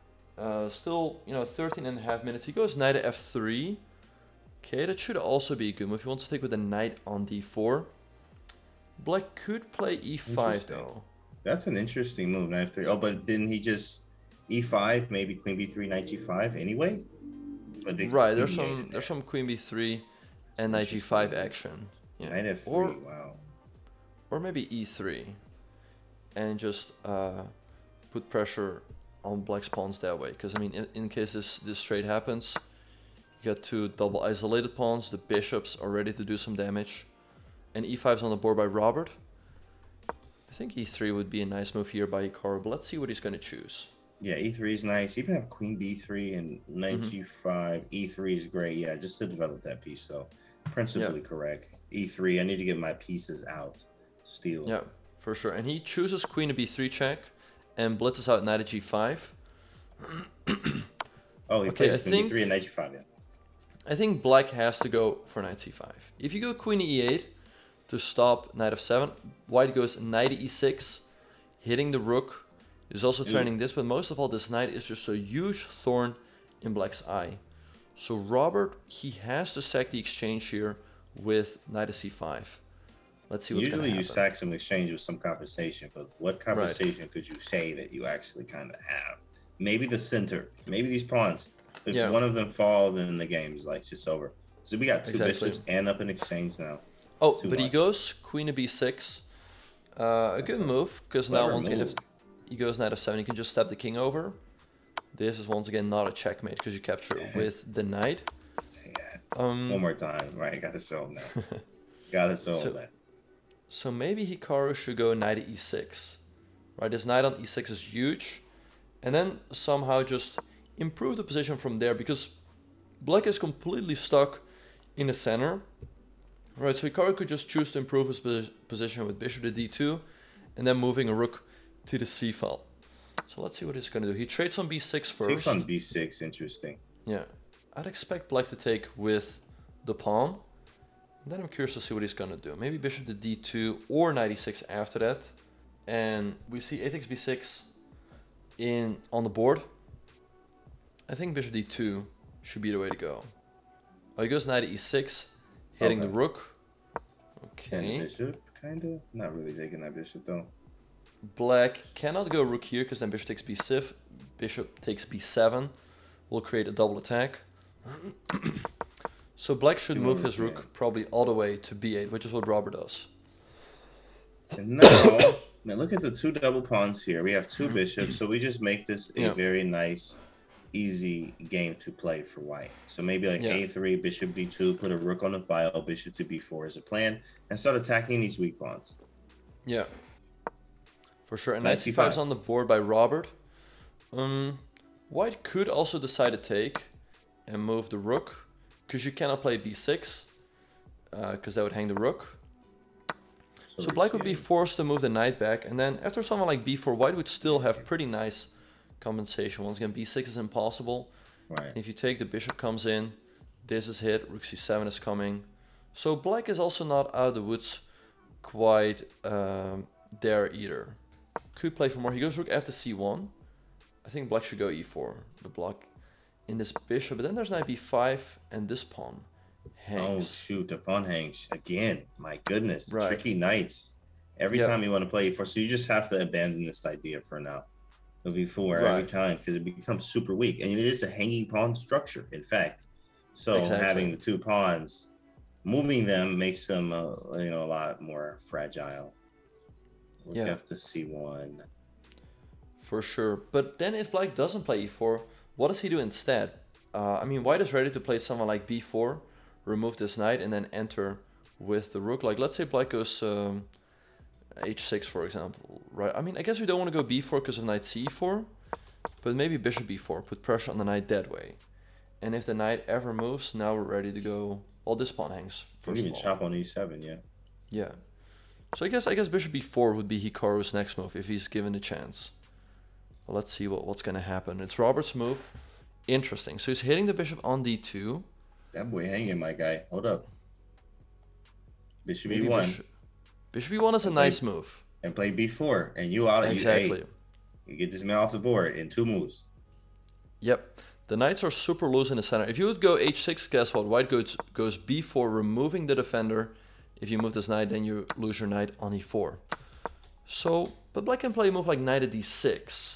Speaker 1: uh, still, you know, thirteen and a half minutes. He goes knight to F three. Okay, that should also be a good move. If he wants to take with a knight on D four. Black could play E five though.
Speaker 2: That's an interesting move, knight F three. Oh, but didn't he just E five, maybe queen B three, knight G five anyway? But
Speaker 1: right, there's some there. there's some queen B three and knight G five action. Yeah.
Speaker 2: Knight F three,
Speaker 1: or,
Speaker 2: wow.
Speaker 1: Or maybe E three. And just uh, put pressure on black's pawns that way. Because I mean, in, in case this, this trade happens, you got two double isolated pawns, the bishops are ready to do some damage. And E five is on the board by Robert. I think E three would be a nice move here by Hikaru, but let's see what he's going to choose.
Speaker 2: Yeah, E three is nice. Even have queen B three and knight
Speaker 1: mm-hmm.
Speaker 2: G five. E three is great. Yeah, just to develop that piece. So principally
Speaker 1: yep.
Speaker 2: correct. E three, I need to get my pieces out. Steal.
Speaker 1: Yeah, for sure. And he chooses queen to B three check and blitzes out knight to G five.
Speaker 2: Oh, he
Speaker 1: okay,
Speaker 2: plays
Speaker 1: I
Speaker 2: queen
Speaker 1: think,
Speaker 2: B three and knight G five, yeah.
Speaker 1: I think black has to go for knight C five. If you go queen to E eight to stop knight F seven, white goes knight to E six, hitting the rook. Is also threatening this, but most of all, this knight is just a huge thorn in black's eye. So Robert, he has to sack the exchange here with knight to C five. Let's see what's going to happen.
Speaker 2: Usually you sack some exchange with some compensation, but what compensation right. could you say that you actually kind of have? Maybe the center, maybe these pawns. If yeah. one of them fall, then the game's like just over. So we got two exactly. bishops and up in exchange now.
Speaker 1: Oh, but much. He goes queen to B six. Uh, a That's good a move, because now once again, if he goes knight F seven, you can just step the king over. This is once again not a checkmate because you capture it with the knight.
Speaker 2: Yeah.
Speaker 1: Um,
Speaker 2: One more time, right? Gotta show him that. Gotta show
Speaker 1: so,
Speaker 2: him that.
Speaker 1: So maybe Hikaru should go knight to E six. Right, this knight on E six is huge. And then somehow just improve the position from there, because black is completely stuck in the center. Right, so Hikaru could just choose to improve his position with bishop to D two and then moving a rook to the C file. So let's see what he's going to do. He trades on B six first.
Speaker 2: Takes on B six, interesting.
Speaker 1: Yeah, I'd expect black to take with the pawn. Then I'm curious to see what he's gonna do. Maybe bishop to d two or knight e six after that. And we see a takes b six in on the board. I think bishop d two should be the way to go. Oh, he goes knight e six, hitting okay. the rook. Okay.
Speaker 2: And the bishop, kinda. Not really taking that bishop though.
Speaker 1: Black cannot go rook here because then bishop takes b six. Bishop takes b seven. Will create a double attack. So black should move his rook probably all the way to b eight, which is what Robert does.
Speaker 2: And now, now look at the two double pawns here. We have two bishops, so we just make this a yeah. very nice, easy game to play for white. So maybe like yeah. a three, bishop d two, put a rook on the file, bishop to b four is a plan, and start attacking these weak pawns.
Speaker 1: Yeah, for sure. And knight c five is on the board by Robert. Um, white could also decide to take and move the rook, because you cannot play b six, because uh, that would hang the rook. So, so black would be forced to move the knight back, and then after something like b four, white would still have pretty nice compensation. Once again, b six is impossible.
Speaker 2: Right.
Speaker 1: If you take, the bishop comes in, this is hit, rook c seven is coming. So black is also not out of the woods quite um, there either. Could play for more. He goes rook after c one. I think black should go e four. The block in this bishop, but then there's knight b five, and this pawn hangs.
Speaker 2: Oh shoot, the pawn hangs again. My goodness,
Speaker 1: right.
Speaker 2: tricky knights. Every yep. time you want to play e four, so you just have to abandon this idea for now of e four right. every time, because it becomes super weak, and it is a hanging pawn structure, in fact. So exactly. having the two pawns, moving them makes them uh, you know a lot more fragile. Rook yeah. f to c one.
Speaker 1: For sure, but then if black doesn't play e four, what does he do instead? Uh, I mean, white is ready to play someone like b four, remove this knight, and then enter with the rook. Like, let's say black goes um, h six, for example, right? I mean, I guess we don't want to go b four because of knight c four, but maybe bishop b four, put pressure on the knight that way. And if the knight ever moves, now we're ready to go. Well, this pawn hangs.
Speaker 2: First you can chop on e seven, yeah.
Speaker 1: Yeah. So I guess I guess bishop b four would be Hikaru's next move if he's given the chance. Well, let's see what, what's going to happen. It's Robert's move. Interesting. So he's hitting the bishop on d two.
Speaker 2: That boy hanging, my guy. Hold up. Bishop e one.
Speaker 1: Bishop, bishop e one is a nice
Speaker 2: play,
Speaker 1: move.
Speaker 2: And play b four. And you out.
Speaker 1: Exactly.
Speaker 2: You, hey, you get this man off the board in two moves.
Speaker 1: Yep. The knights are super loose in the center. If you would go h six, guess what? White goes, goes b four, removing the defender. If you move this knight, then you lose your knight on e four. So, but black can play a move like knight at d six.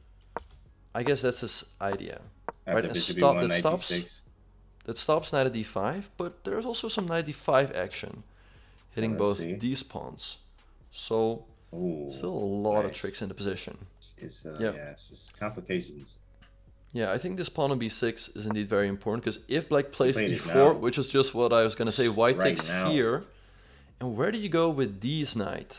Speaker 1: I guess that's his idea.
Speaker 2: After
Speaker 1: right? And stop, that, stops, that stops knight at d five, but there's also some knight d five action, hitting
Speaker 2: Let's
Speaker 1: both
Speaker 2: see.
Speaker 1: these pawns. So,
Speaker 2: Ooh,
Speaker 1: still a lot
Speaker 2: nice.
Speaker 1: of tricks in the position.
Speaker 2: It's, uh,
Speaker 1: yep.
Speaker 2: Yeah, it's just complications.
Speaker 1: Yeah, I think this pawn on b six is indeed very important, because if black plays e four, which is just what I was going to say, white
Speaker 2: right
Speaker 1: takes
Speaker 2: now.
Speaker 1: here. And where do you go with these knight?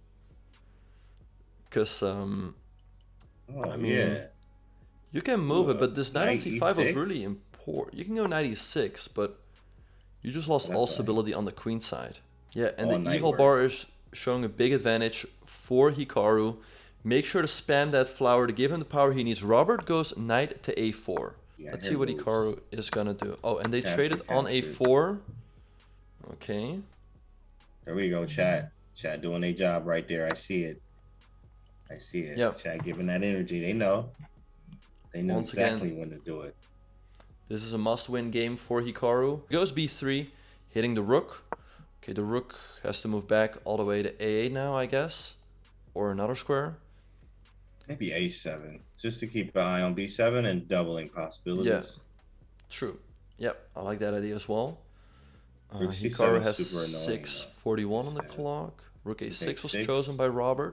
Speaker 1: Because, um,
Speaker 2: oh,
Speaker 1: I mean,
Speaker 2: yeah.
Speaker 1: you can move
Speaker 2: Ooh,
Speaker 1: it, but this knight on c five
Speaker 2: e
Speaker 1: was really important. You can go knight e six, but you just lost
Speaker 2: That's
Speaker 1: all
Speaker 2: right.
Speaker 1: stability on the queen side. Yeah, and
Speaker 2: All
Speaker 1: the
Speaker 2: night
Speaker 1: evil
Speaker 2: work.
Speaker 1: bar is showing a big advantage for Hikaru. Make sure to spam that flower to give him the power he needs. Robert goes knight to a four.
Speaker 2: Yeah,
Speaker 1: Let's see what
Speaker 2: moves.
Speaker 1: Hikaru is going to do. Oh, and they
Speaker 2: Capture,
Speaker 1: traded on a
Speaker 2: capture.
Speaker 1: four. Okay.
Speaker 2: There we go, chat. Chat doing their job right there. I see it. I see it.
Speaker 1: Yep.
Speaker 2: Chat giving that energy. They know. They know
Speaker 1: Once
Speaker 2: exactly
Speaker 1: again,
Speaker 2: when to do it.
Speaker 1: This is a must-win game for Hikaru. Goes b three, hitting the rook. Okay, the rook has to move back all the way to a eight now, I guess. Or another square.
Speaker 2: Maybe a seven. Just to keep an eye on b seven and doubling possibilities.
Speaker 1: Yeah. True. Yep, I like that idea as well. Uh,
Speaker 2: Rook c
Speaker 1: Hikaru
Speaker 2: seven
Speaker 1: has
Speaker 2: super annoying,
Speaker 1: six forty-one on the
Speaker 2: Sad.
Speaker 1: clock. Rook a six was
Speaker 2: six.
Speaker 1: chosen by Robert.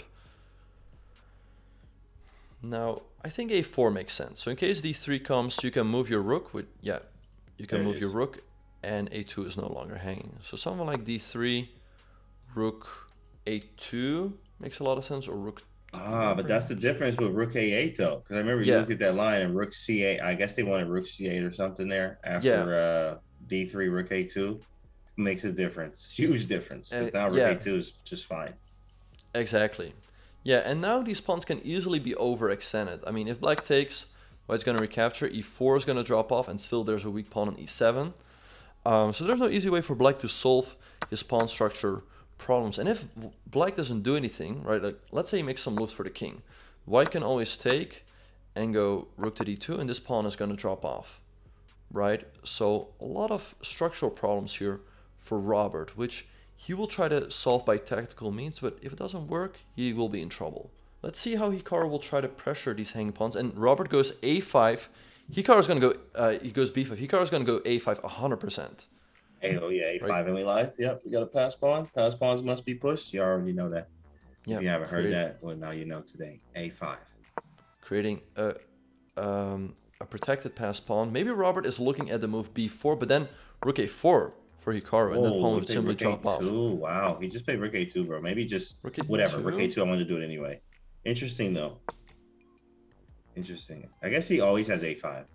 Speaker 1: Now, I think a four makes sense. So in case d three comes, you can move your rook. With yeah, you can
Speaker 2: There it
Speaker 1: move your
Speaker 2: is.
Speaker 1: rook, and a two is no longer hanging. So something like d three, rook a two makes a lot of sense, or rook.
Speaker 2: Ah, but that's the difference with rook a eight though. Because I remember you
Speaker 1: Yeah.
Speaker 2: looked at that line and rook c eight. I guess they wanted rook c eight or something there after
Speaker 1: Yeah.
Speaker 2: uh, d three, rook a two. Makes a difference. Huge difference. Because
Speaker 1: Uh,
Speaker 2: now rook
Speaker 1: yeah.
Speaker 2: a two is just fine.
Speaker 1: Exactly. Yeah, and now these pawns can easily be overextended. I mean, if black takes, white's going to recapture, e four is going to drop off, and still there's a weak pawn on e seven. Um, so there's no easy way for black to solve his pawn structure problems. And if black doesn't do anything, right, like let's say he makes some moves for the king, white can always take and go rook to d two, and this pawn is going to drop off, right? So a lot of structural problems here for Robert, which he will try to solve by tactical means, but if it doesn't work, he will be in trouble. Let's see how Hikaru will try to pressure these hanging pawns. And Robert goes a five. Hikaru is going to go, uh, he goes b five. Hikaru is going to go a five one hundred percent.
Speaker 2: Hey, oh yeah, a five
Speaker 1: right?
Speaker 2: and we live. Yep, we got a pass pawn. Pass pawns must be pushed. You already know that.
Speaker 1: Yeah,
Speaker 2: if you haven't heard
Speaker 1: create,
Speaker 2: that, well, now you know today. a five.
Speaker 1: Creating a, um, a protected pass pawn. Maybe Robert is looking at the move b four, but then rook a four for Hikaru, and
Speaker 2: Whoa,
Speaker 1: that pawn would simply
Speaker 2: rook
Speaker 1: drop off.
Speaker 2: Wow, he just played rook a two, bro. Maybe just rook whatever. Rook a two, I wanted to do it anyway. Interesting, though. Interesting. I guess he always has a five.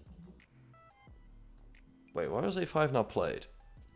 Speaker 1: Wait, why was a five not played?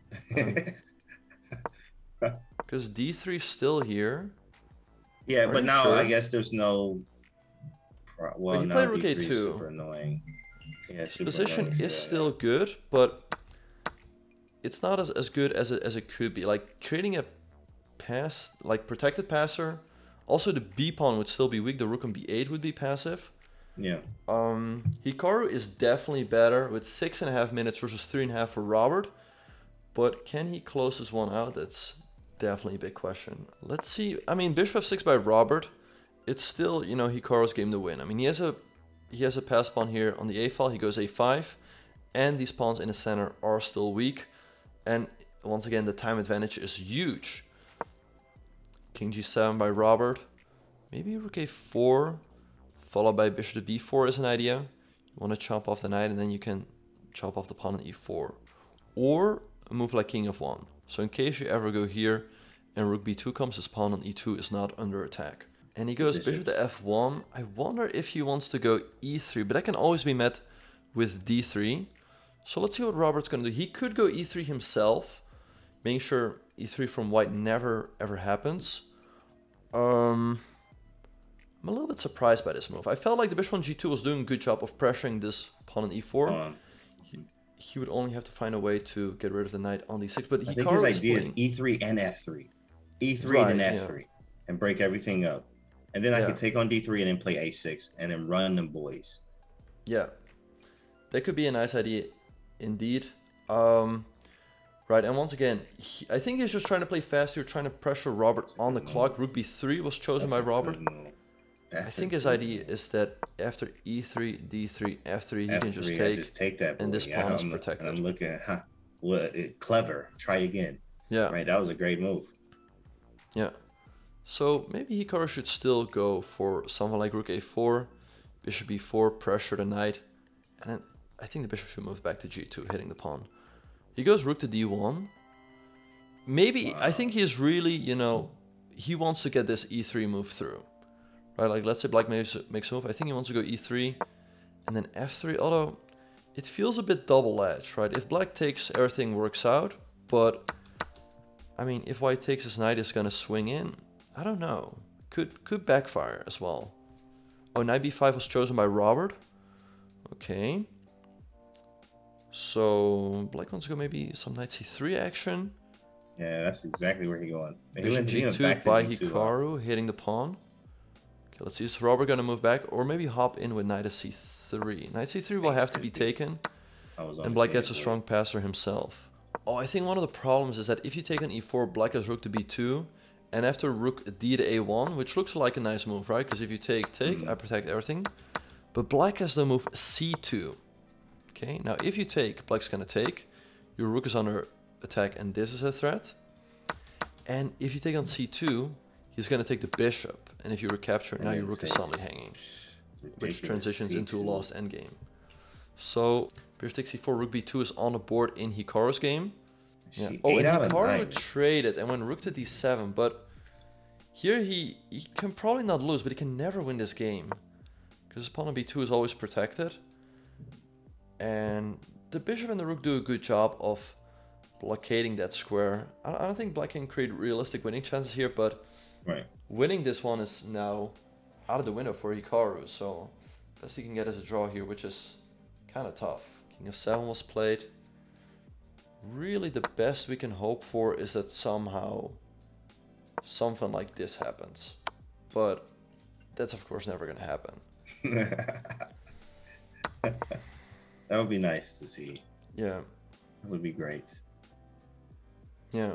Speaker 1: Because um, d three is still here.
Speaker 2: Yeah,
Speaker 1: Are
Speaker 2: but now
Speaker 1: sure?
Speaker 2: I guess there's no... Pro well,
Speaker 1: Wait,
Speaker 2: now
Speaker 1: rook
Speaker 2: d three
Speaker 1: a two.
Speaker 2: is super annoying. Yeah,
Speaker 1: His
Speaker 2: super
Speaker 1: position
Speaker 2: annoying,
Speaker 1: is
Speaker 2: yeah.
Speaker 1: still good, but it's not as, as good as it, as it could be. Like, creating a pass, like protected passer, also the b pawn would still be weak. The rook on b eight would be passive.
Speaker 2: Yeah.
Speaker 1: Um, Hikaru is definitely better with six and a half minutes versus three and a half for Robert. But can he close this one out? That's definitely a big question. Let's see. I mean, bishop f six by Robert. It's still, you know, Hikaru's game to win. I mean, he has a he has a pass pawn here on the a file. He goes a five, and these pawns in the center are still weak. And once again, the time advantage is huge. King g seven by Robert. Maybe rook a four. Followed by bishop to b four is an idea. You want to chop off the knight, and then you can chop off the pawn on e four. Or a move like king f one. So in case you ever go here and rook b two comes, his pawn on e two is not under attack. And he goes bishop to f one. I wonder if he wants to go e three, but that can always be met with d three. So let's see what Robert's going to do. He could go e three himself, making sure e three from white never ever happens. Um... I'm a little bit surprised by this move. I felt like the bishop on g two was doing a good job of pressuring this pawn on e four. Um, he, he would only have to find a way to get rid of the knight on d six. But
Speaker 2: I
Speaker 1: Hikaru
Speaker 2: think his
Speaker 1: is
Speaker 2: idea is
Speaker 1: playing...
Speaker 2: e three and f three. e three
Speaker 1: right,
Speaker 2: and then f three.
Speaker 1: Yeah.
Speaker 2: And break everything up. And then I
Speaker 1: yeah.
Speaker 2: could take on d three and then play a six. And then run them boys.
Speaker 1: Yeah. That could be a nice idea indeed. Um, right, and once again, he, I think he's just trying to play fast here, trying to pressure Robert on the move. Clock. Rook b three was chosen
Speaker 2: That's
Speaker 1: by Robert.
Speaker 2: That's
Speaker 1: I think his idea is that after e three, d three, f three, he F three, can just take,
Speaker 2: just take that boy.
Speaker 1: and this
Speaker 2: yeah,
Speaker 1: pawn
Speaker 2: I'm,
Speaker 1: is protected.
Speaker 2: And I'm looking at, huh, what, it, clever, try again.
Speaker 1: Yeah.
Speaker 2: Right, that was a great move.
Speaker 1: Yeah. So maybe Hikaru should still go for something like rook a four, bishop b four, pressure the knight, and then I think the bishop should move back to g two, hitting the pawn. He goes rook to d one. Maybe, wow. I think he is really, you know, he wants to get this e three move through. Right, like let's say black makes, makes a move. I think he wants to go e three and then f three, although it feels a bit double-edged, right? If black takes, everything works out, but I mean, if white takes, his knight is gonna swing in. I don't know. Could could backfire as well. Oh, knight b five was chosen by Robert. Okay. So black wants to go maybe some knight c three action.
Speaker 2: Yeah, that's exactly where he going.
Speaker 1: Bishop g two by Hikaru, hitting the pawn. Okay, let's see, is Robert gonna move back or maybe hop in with knight to c three? Knight c three will have to be taken, and black gets a strong passer himself. Oh, I think one of the problems is that if you take on e four, black has rook to b two, and after rook d to a one, which looks like a nice move, right? Because if you take, take, mm. I protect everything. But black has the move c two. Okay, now if you take, black's gonna take, your rook is under attack and this is a threat. And if you take on c two, he's gonna take the bishop. And if you recapture, now your rook is suddenly hanging, which transitions into a lost endgame. So bishop takes c four, rook b two is on the board in Hikaru's game. Yeah. Oh, and Hikaru traded and went rook to d seven, but here he, he can probably not lose, but he can never win this game. Because his pawn on b two is always protected. And the bishop and the rook do a good job of blockading that square. I, I don't think black can create realistic winning chances here, but
Speaker 2: right.
Speaker 1: winning this one is now out of the window for Hikaru. So best he can get is a draw here, which is kind of tough. King f seven was played. really the best we can hope for is that somehow something like this happens. But that's of course never going to happen.
Speaker 2: That would be nice to see.
Speaker 1: Yeah.
Speaker 2: That would be great.
Speaker 1: Yeah.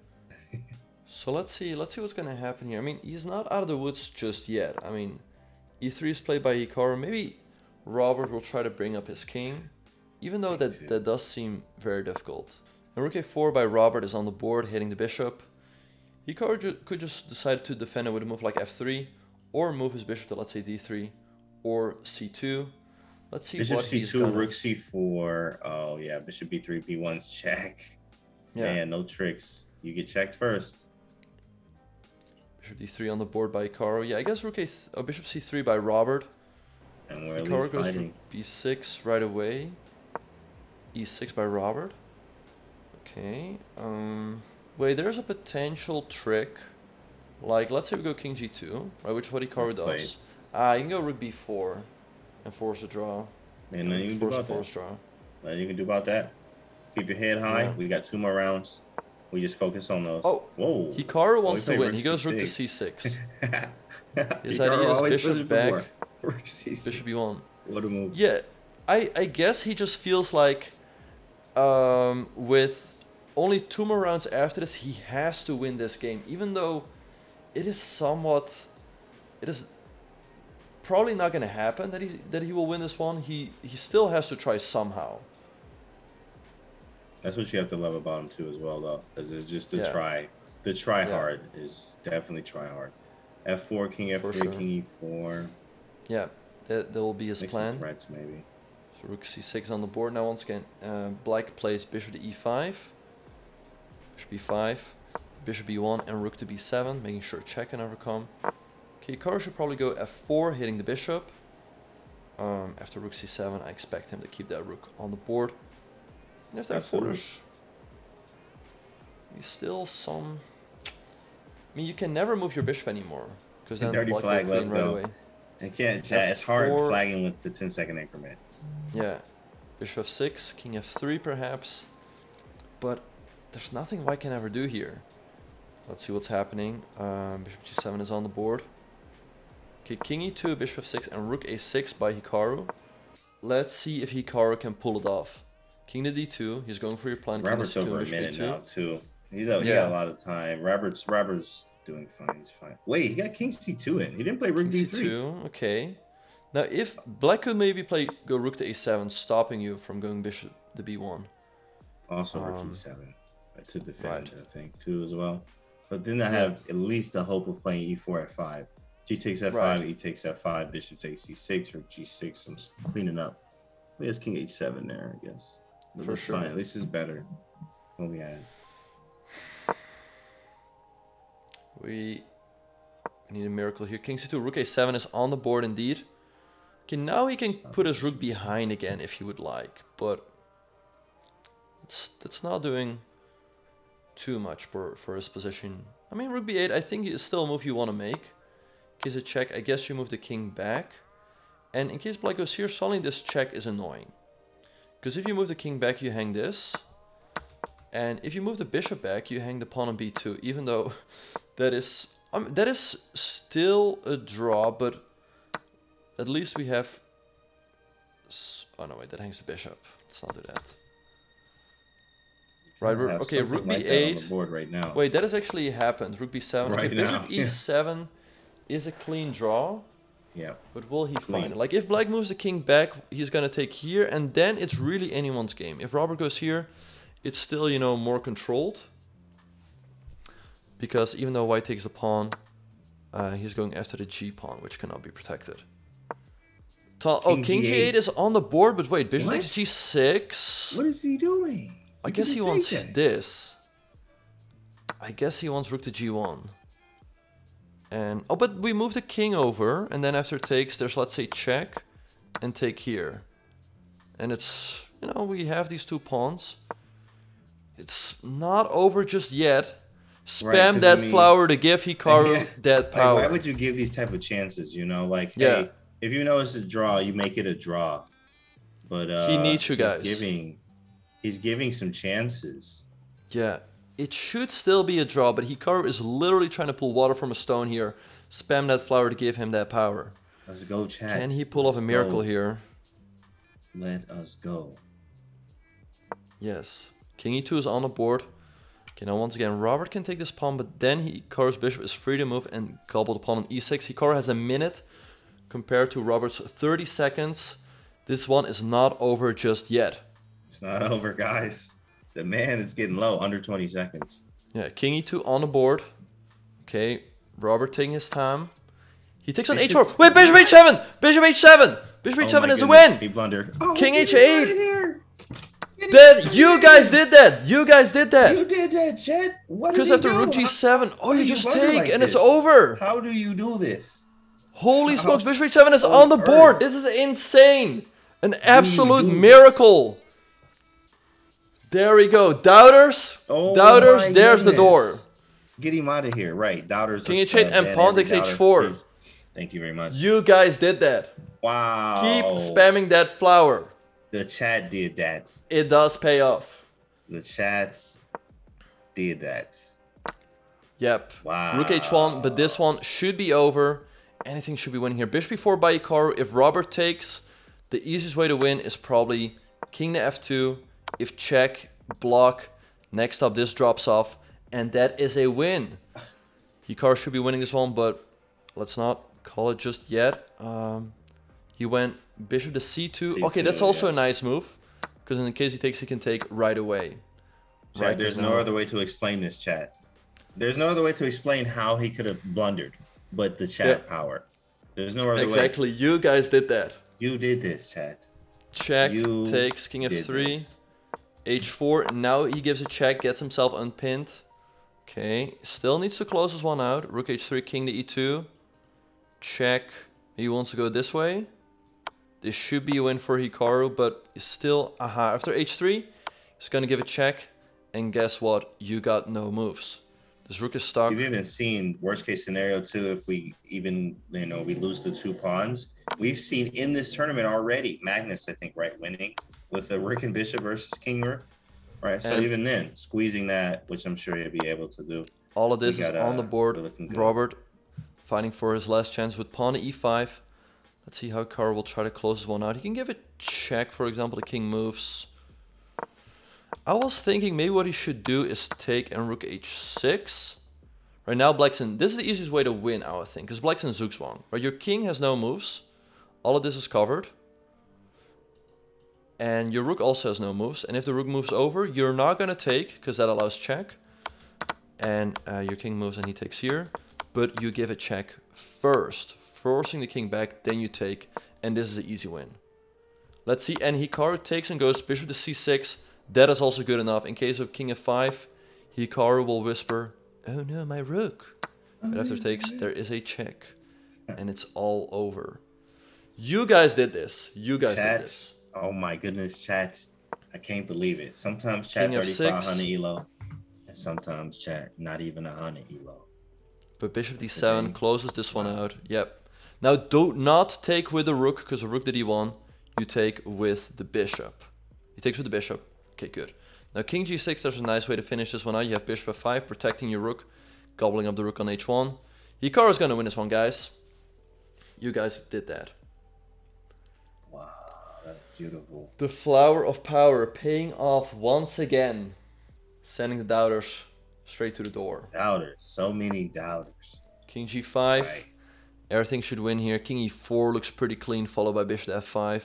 Speaker 1: So let's see, let's see what's going to happen here. I mean, he's not out of the woods just yet. I mean, e three is played by Hikaru. Maybe Robert will try to bring up his king, even though that, that does seem very difficult. And rook a four by Robert is on the board, hitting the bishop. Hikaru ju could just decide to defend it with a move like f three, or move his bishop to, let's say, d three, or c two. Let's see
Speaker 2: bishop
Speaker 1: what
Speaker 2: c two,
Speaker 1: he's gonna...
Speaker 2: rook c four. Oh yeah, bishop b three, b one's check. Yeah. Man, no tricks. You get checked first.
Speaker 1: Bishop d three on the board by Hikaru. Yeah, I guess rook a th oh, bishop c three by Robert.
Speaker 2: And we're
Speaker 1: Hikaru goes
Speaker 2: fighting.
Speaker 1: b six right away. e six by Robert. Okay. Um, wait, there's a potential trick. Like, let's say we go king g two, right? Which is what Hikaru does. Ah, you can go rook b four and force a draw.
Speaker 2: And then you can do about
Speaker 1: force
Speaker 2: that.
Speaker 1: Draw.
Speaker 2: Nothing you can do about that. Keep your head high.
Speaker 1: Yeah.
Speaker 2: We got two more rounds. We just focus on those.
Speaker 1: Oh,
Speaker 2: whoa!
Speaker 1: Hikaru wants
Speaker 2: oh,
Speaker 1: to win.
Speaker 2: rook
Speaker 1: He goes
Speaker 2: c six.
Speaker 1: rook to c six. His
Speaker 2: Hikaru
Speaker 1: idea is
Speaker 2: always
Speaker 1: bishop
Speaker 2: pushes for
Speaker 1: back,
Speaker 2: more. Rook c six.
Speaker 1: bishop b one.
Speaker 2: What a move!
Speaker 1: Yeah, I I guess he just feels like, um, with only two more rounds after this, he has to win this game, even though it is somewhat, it is probably not going to happen that he that he will win this one. He he still has to try somehow.
Speaker 2: That's what you have to love about him too, as well, though, because it's just the
Speaker 1: Yeah.
Speaker 2: try. The try
Speaker 1: Yeah.
Speaker 2: hard is definitely try hard. f four, king f three,
Speaker 1: For sure.
Speaker 2: king e four.
Speaker 1: Yeah, that that will be his
Speaker 2: Make
Speaker 1: plan.
Speaker 2: some threats, maybe.
Speaker 1: So rook c six on the board now. Once again, uh, black plays bishop to e five, bishop b five, bishop b one, and rook to b seven, making sure check can never come. Okay, Hikaru should probably go f four, hitting the bishop. Um, after rook c seven, I expect him to keep that rook on the board. And after f four, there's still some... I mean, you can never move your bishop anymore, because then
Speaker 2: Dirty
Speaker 1: black will
Speaker 2: flag,
Speaker 1: clean
Speaker 2: let's
Speaker 1: right
Speaker 2: go.
Speaker 1: away.
Speaker 2: I can't chat. It's hard
Speaker 1: f four.
Speaker 2: flagging with the ten second increment.
Speaker 1: Yeah, bishop f six, king f three perhaps, but there's nothing white can ever do here. Let's see what's happening. Um, bishop g seven is on the board. Okay, king e two, bishop f six, and rook a six by Hikaru. Let's see if Hikaru can pull it off. King to d two, he's going for your plan.
Speaker 2: Robert's
Speaker 1: king to c two,
Speaker 2: over a
Speaker 1: bishop
Speaker 2: minute
Speaker 1: d two.
Speaker 2: now too. He's out. He
Speaker 1: Yeah.
Speaker 2: got a lot of time. Robert's Robert's doing fine. He's fine. Wait, he got king c two in. He didn't play rook
Speaker 1: King
Speaker 2: d three.
Speaker 1: c two, okay. Now if black could maybe play go rook to a seven, stopping you from going bishop to b one.
Speaker 2: Also rook
Speaker 1: Um,
Speaker 2: e seven to defend,
Speaker 1: right.
Speaker 2: I think, too, as well. But then I have at least the hope of playing e four at five. G takes f five,
Speaker 1: Right.
Speaker 2: e takes f five, bishop takes e six, or g six. I'm s- cleaning up. We have king h seven there, I guess. But
Speaker 1: For
Speaker 2: that's
Speaker 1: sure.
Speaker 2: fine. At least it's better. What we had.
Speaker 1: We we need a miracle here. King c two, rook a seven is on the board indeed. Okay, now he can
Speaker 2: Stop
Speaker 1: put his
Speaker 2: it.
Speaker 1: rook behind again if he would like, but it's that's not doing too much for, for his position. I mean, rook b eight, I think is still a move you want to make. In case of check, I guess you move the king back. And in case black goes here, suddenly this check is annoying. Because if you move the king back, you hang this. And if you move the bishop back, you hang the pawn on b two, even though that is um, that is still a draw, but at least we have... s- Oh no, wait, that hangs the bishop. Let's not do that. Right,
Speaker 2: I
Speaker 1: we're,
Speaker 2: have
Speaker 1: okay,
Speaker 2: something
Speaker 1: rook
Speaker 2: like
Speaker 1: b
Speaker 2: that on
Speaker 1: eight.
Speaker 2: the board right now.
Speaker 1: Wait, that has actually happened. Rook b seven.
Speaker 2: Right
Speaker 1: okay, bishop
Speaker 2: now, yeah.
Speaker 1: e seven is a clean draw.
Speaker 2: Yeah.
Speaker 1: But will he
Speaker 2: Clean.
Speaker 1: find it? Like, if black moves the king back, he's going to take here, and then it's really anyone's game. If Robert goes here, it's still, you know, more controlled. Because even though white takes the pawn, uh, he's going after the g-pawn, which cannot be protected. Ta oh,
Speaker 2: King
Speaker 1: king
Speaker 2: G
Speaker 1: g eight
Speaker 2: eight
Speaker 1: is on the board, but wait, bishop
Speaker 2: What?
Speaker 1: takes g six?
Speaker 2: What is he doing?
Speaker 1: I
Speaker 2: You
Speaker 1: guess
Speaker 2: can
Speaker 1: he
Speaker 2: just
Speaker 1: wants
Speaker 2: take that.
Speaker 1: this. I guess he wants rook to g one. And oh, but we move the king over, and then after takes, there's, let's say, check and take here. And it's, you know, we have these two pawns. It's not over just yet. Spam
Speaker 2: Right, 'cause
Speaker 1: that
Speaker 2: I mean-
Speaker 1: flower to give Hikaru
Speaker 2: Yeah.
Speaker 1: that
Speaker 2: Like,
Speaker 1: power.
Speaker 2: why would you give these type of chances? You know, like,
Speaker 1: Yeah.
Speaker 2: hey, if you know it's a draw, you make it a draw. But uh,
Speaker 1: He needs you
Speaker 2: just
Speaker 1: guys.
Speaker 2: Giving, He's giving some chances.
Speaker 1: Yeah, it should still be a draw, but Hikaru is literally trying to pull water from a stone here. Spam that flower to give him that power.
Speaker 2: Let's go, chat.
Speaker 1: Can he pull
Speaker 2: Let's
Speaker 1: off a miracle
Speaker 2: go.
Speaker 1: here?
Speaker 2: Let us go.
Speaker 1: Yes. King e two is on the board. Okay, now once again, Robert can take this pawn, but then Hikaru's bishop is free to move and gobble the pawn on e six. Hikaru has a minute compared to Robert's thirty seconds. This one is not over just yet.
Speaker 2: It's not over, guys. The man is getting low, under twenty seconds.
Speaker 1: Yeah, king e two on the board. Okay, Robert taking his time. He takes on h four. Wait, bishop h seven! Bishop h seven! Bishop h seven
Speaker 2: Oh
Speaker 1: is a
Speaker 2: goodness,
Speaker 1: win!
Speaker 2: He blundered. Oh,
Speaker 1: King
Speaker 2: get
Speaker 1: h
Speaker 2: him
Speaker 1: eight!
Speaker 2: out of there. Get him
Speaker 1: That,
Speaker 2: out of
Speaker 1: you
Speaker 2: here.
Speaker 1: guys did that! You guys did that!
Speaker 2: You did that, Chet. What did
Speaker 1: Because
Speaker 2: he
Speaker 1: after
Speaker 2: do?
Speaker 1: rook g seven, oh,
Speaker 2: How
Speaker 1: you
Speaker 2: do
Speaker 1: just
Speaker 2: blunder
Speaker 1: take
Speaker 2: like
Speaker 1: and
Speaker 2: this?
Speaker 1: it's over!
Speaker 2: How do you do this?
Speaker 1: Holy
Speaker 2: How
Speaker 1: smokes, bishop h seven is
Speaker 2: on
Speaker 1: on the board!
Speaker 2: earth?
Speaker 1: This is insane! An absolute
Speaker 2: do this?
Speaker 1: miracle! There we go. Doubters?
Speaker 2: Oh
Speaker 1: Doubters,
Speaker 2: my
Speaker 1: there's the
Speaker 2: goodness.
Speaker 1: door.
Speaker 2: Get him out of here. Right. Doubters.
Speaker 1: King
Speaker 2: just,
Speaker 1: h eight
Speaker 2: uh,
Speaker 1: and
Speaker 2: ban
Speaker 1: pawn
Speaker 2: every
Speaker 1: takes
Speaker 2: doubter.
Speaker 1: h four.
Speaker 2: Please. Thank you very much.
Speaker 1: You guys did that.
Speaker 2: Wow.
Speaker 1: Keep spamming that flower.
Speaker 2: The chat did that.
Speaker 1: It does pay off.
Speaker 2: The chats did that.
Speaker 1: Yep.
Speaker 2: Wow.
Speaker 1: Rook h one, but this one should be over. Anything should be winning here. Bishop b four by Hikaru. If Robert takes, the easiest way to win is probably king to f two. If check, block. Next up, this drops off. And that is a win. Hikaru should be winning this one, but let's not call it just yet. Um, he went bishop to c two.
Speaker 2: c two,
Speaker 1: Okay, that's also
Speaker 2: yeah.
Speaker 1: a nice move. Because in case he takes, he can take right away.
Speaker 2: Chat,
Speaker 1: Right,
Speaker 2: there's
Speaker 1: now.
Speaker 2: no other way to explain this, chat. There's no other way to explain how he could have blundered, but the chat
Speaker 1: Yeah.
Speaker 2: power. There's no other way.
Speaker 1: Exactly, you guys did that.
Speaker 2: You did this, chat.
Speaker 1: Check,
Speaker 2: You
Speaker 1: takes king f
Speaker 2: did
Speaker 1: three,
Speaker 2: this.
Speaker 1: h four. Now he gives a check, gets himself unpinned. Okay, still needs to close this one out. Rook h three, king to e two. Check. He wants to go this way. This should be a win for Hikaru, but still, aha. After h three, he's gonna give a check. And guess what? You got no moves. This rook is stuck.
Speaker 2: We've even seen worst case scenario too. If we even, you know, we lose the two pawns, we've seen in this tournament already. Magnus, I think, right, winning with the rook and bishop versus king rook, right? So
Speaker 1: And
Speaker 2: even then, squeezing that, which I'm sure he'll be able to do.
Speaker 1: all of this
Speaker 2: we
Speaker 1: is
Speaker 2: got,
Speaker 1: on the
Speaker 2: uh,
Speaker 1: board.
Speaker 2: we're looking good.
Speaker 1: Robert fighting for his last chance with pawn to e five. Let's see how Hikaru will try to close this one out. He can give a check, for example, the king moves. I was thinking maybe what he should do is take and rook h six. Right now, black's in. This is the easiest way to win, I would think, because black's in Zugzwang. Right, your king has no moves. All of this is covered. And your rook also has no moves. And if the rook moves over, you're not going to take, because that allows check. And uh, your king moves and he takes here. But you give a check first, forcing the king back, then you take. And this is an easy win. Let's see, and Hikaru takes and goes bishop to c six. That is also good enough. In case of king f five, Hikaru will whisper, "Oh no, my rook." But after takes, there is a check. And it's all over. You guys did this. You guys
Speaker 2: Chat.
Speaker 1: did this.
Speaker 2: Oh my goodness, chat. I can't believe it. Sometimes chat
Speaker 1: King F six.
Speaker 2: thirty-five hundred elo. And sometimes chat not even one hundred elo.
Speaker 1: But bishop d seven
Speaker 2: Okay.
Speaker 1: closes this one out. Yep. Now do not take with the rook, because the rook to d one. You take with the bishop. He takes with the bishop. Okay, good. Now king g six, there's a nice way to finish this one out. You have bishop f five, protecting your rook. Gobbling up the rook on h one. Hikaru's gonna win this one, guys. You guys did that.
Speaker 2: Wow, that's beautiful.
Speaker 1: The flower of power paying off once again. Sending the doubters straight to the door.
Speaker 2: Doubters. So many doubters.
Speaker 1: King g five.
Speaker 2: Right.
Speaker 1: Everything should win here. King e four looks pretty clean, followed by bishop to f five.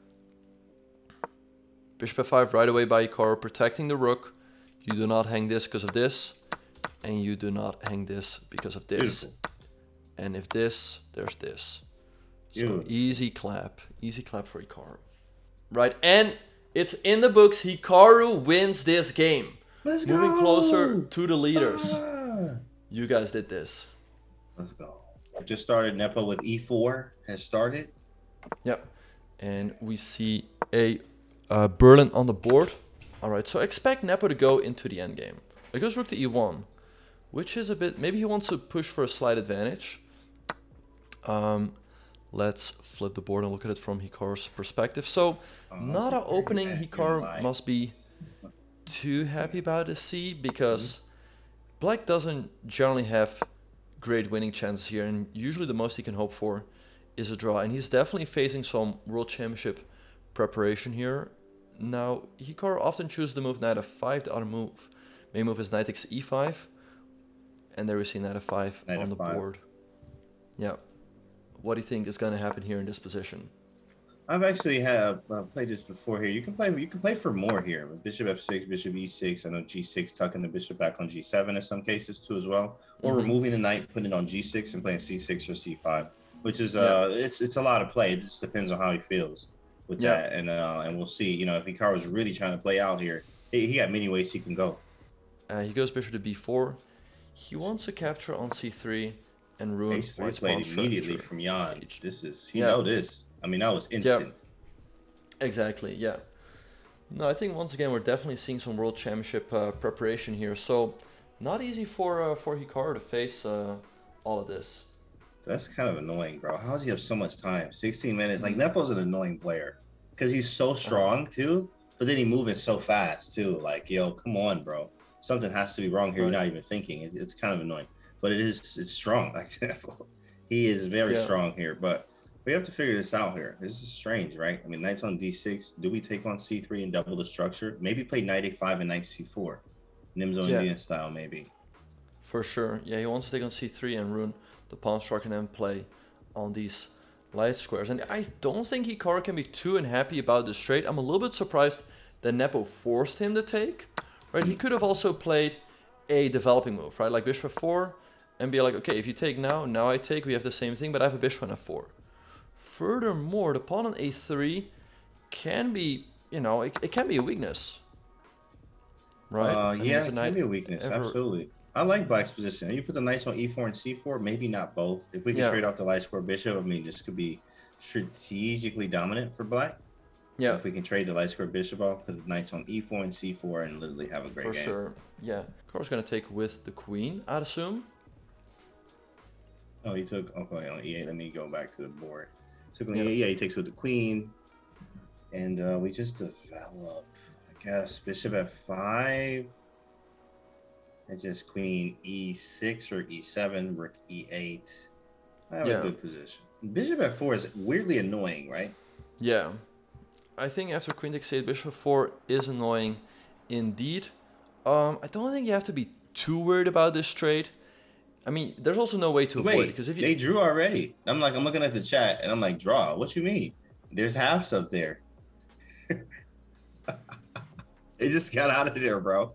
Speaker 1: Bishop f five right away by Hikaru, protecting the rook. You do not hang this because of this. And you do not hang this because of this.
Speaker 2: Beautiful.
Speaker 1: And if this, there's this. So
Speaker 2: Beautiful.
Speaker 1: easy clap. Easy clap for Hikaru. Right, and it's in the books. Hikaru wins this game.
Speaker 2: Let's
Speaker 1: Moving
Speaker 2: go.
Speaker 1: closer to the leaders.
Speaker 2: Ah.
Speaker 1: You guys did this.
Speaker 2: Let's go. I just started Nepo with e four. Has started.
Speaker 1: Yep. And we see a uh, Berlin on the board. All right, so expect Nepo to go into the endgame. It goes rook to e one, which is a bit... Maybe he wants to push for a slight advantage. Um, let's flip the board and look at it from Hikaru's perspective. So,
Speaker 2: Oh,
Speaker 1: not
Speaker 2: so
Speaker 1: an opening
Speaker 2: very bad.
Speaker 1: Hikaru
Speaker 2: You're lying.
Speaker 1: must be too happy about this c because black doesn't generally have great winning chances here, and usually the most he can hope for is a draw, and he's definitely facing some World Championship preparation here. Now, Hikaru often chooses the move knight f five. The other move, main move is knight takes e five, and there we see knight f five
Speaker 2: Knight
Speaker 1: on the
Speaker 2: F five.
Speaker 1: board. Yeah. What do you think is going to happen here in this position?
Speaker 2: I've actually had uh, played this before here. You can play. You can play for more here with bishop f six, bishop e six. I know g six, tucking the bishop back on g seven in some cases too as well, or
Speaker 1: Mhm.
Speaker 2: removing the knight, putting it on g six and playing c six or c five, which is
Speaker 1: Yeah.
Speaker 2: uh, it's it's a lot of play. It just depends on how he feels with
Speaker 1: Yeah.
Speaker 2: that, and uh, and we'll see. You know, if Hikaru's really trying to play out here, he, he got many ways he can go.
Speaker 1: Uh, he goes bishop to b four. He wants to capture on c three and ruin
Speaker 2: Ace three
Speaker 1: white's
Speaker 2: played
Speaker 1: pawn
Speaker 2: immediately
Speaker 1: structure.
Speaker 2: from Jan. This is he
Speaker 1: Yeah.
Speaker 2: know this. I mean, that was instant.
Speaker 1: Exactly, yeah. No, I think once again we're definitely seeing some World Championship uh, preparation here. So not easy for uh, for Hikaru to face uh, all of this.
Speaker 2: That's kind of annoying, bro. How does he have so much time? sixteen minutes. Like,
Speaker 1: Mhm.
Speaker 2: Nepo's an annoying player because he's so strong, too, but then he moving so fast, too. Like, yo, come on, bro. Something has to be wrong here.
Speaker 1: Right.
Speaker 2: You're not even thinking. It, it's kind of annoying, but it is it's strong. Like, Nepo. He is very
Speaker 1: Yeah.
Speaker 2: strong here, but we have to figure this out here. This is strange, right? I mean, knight's on d six. Do we take on c three and double the structure? Maybe play knight a five and knight c four. Nimzo
Speaker 1: Yeah.
Speaker 2: Indian style, maybe.
Speaker 1: For sure. Yeah, he wants to take on c three and ruin the pawn structure and then play on these light squares. And I don't think Hikaru can be too unhappy about this trade. I'm a little bit surprised that Nepo forced him to take. Right? He could have also played a developing move, right? Like bishop f four and be like, okay, if you take now, now I take, we have the same thing, but I have a bishop on f four. Furthermore, the pawn on a three can be, you know, it, it can be a weakness. Right?
Speaker 2: Uh,
Speaker 1: I mean,
Speaker 2: yeah,
Speaker 1: if
Speaker 2: it
Speaker 1: the
Speaker 2: can
Speaker 1: knight
Speaker 2: be a weakness.
Speaker 1: ever-
Speaker 2: Absolutely. I like black's position. You put the knights on e four and c four, maybe not both. If we can
Speaker 1: Yeah.
Speaker 2: trade off the light square bishop, I mean, this could be strategically dominant for black.
Speaker 1: Yeah.
Speaker 2: If we can trade the light square bishop off, put the knights on e four and c four, and literally have a great
Speaker 1: For
Speaker 2: game.
Speaker 1: sure. Yeah. Hikaru's going to take with the queen, I'd assume.
Speaker 2: Oh, he took okay on e eight. Let me go back to the board. Took on
Speaker 1: Yeah.
Speaker 2: e eight. Yeah, he takes with the queen, and uh, we just develop. I guess bishop f five. And just queen e six or e seven, rook e eight. I have
Speaker 1: Yeah.
Speaker 2: a good position. Bishop f four is weirdly annoying, right?
Speaker 1: Yeah. I think after queen takes eight, bishop f four is annoying indeed. Um, I don't think you have to be too worried about this trade. I mean, there's also no way to avoid it,
Speaker 2: Wait,
Speaker 1: because if you
Speaker 2: they drew already. I'm like, I'm looking at the chat, and I'm like, draw. What you mean? There's halves up there. They just got out of there, bro.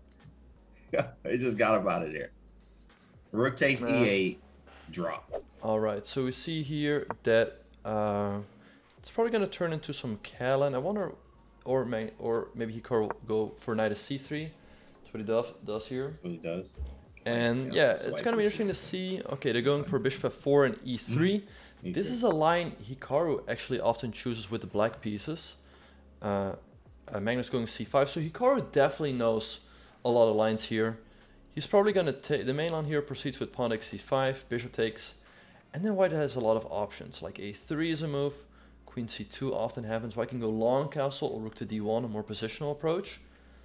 Speaker 2: They just got up out of there. Rook takes
Speaker 1: Man.
Speaker 2: e eight, draw.
Speaker 1: All right, so we see here that uh, it's probably going to turn into some Carlsen. I wonder, or may, or maybe Hikaru will go for knight to c three. That's what he does, does here.
Speaker 2: What he does.
Speaker 1: And
Speaker 2: Yeah,
Speaker 1: yeah,
Speaker 2: that's
Speaker 1: it's
Speaker 2: why
Speaker 1: going to be
Speaker 2: he
Speaker 1: interesting to see. Okay, they're going for bishop f four and e three.
Speaker 2: E
Speaker 1: This
Speaker 2: three.
Speaker 1: is a line Hikaru actually often chooses with the black pieces. Uh, uh, Magnus going c five, so Hikaru definitely knows a lot of lines here. He's probably going to take the main line here, proceeds with pawn takes c five, bishop takes, and then white has a lot of options, like a three is a move, queen c two often happens. White can go long castle or rook to d one, a more positional approach.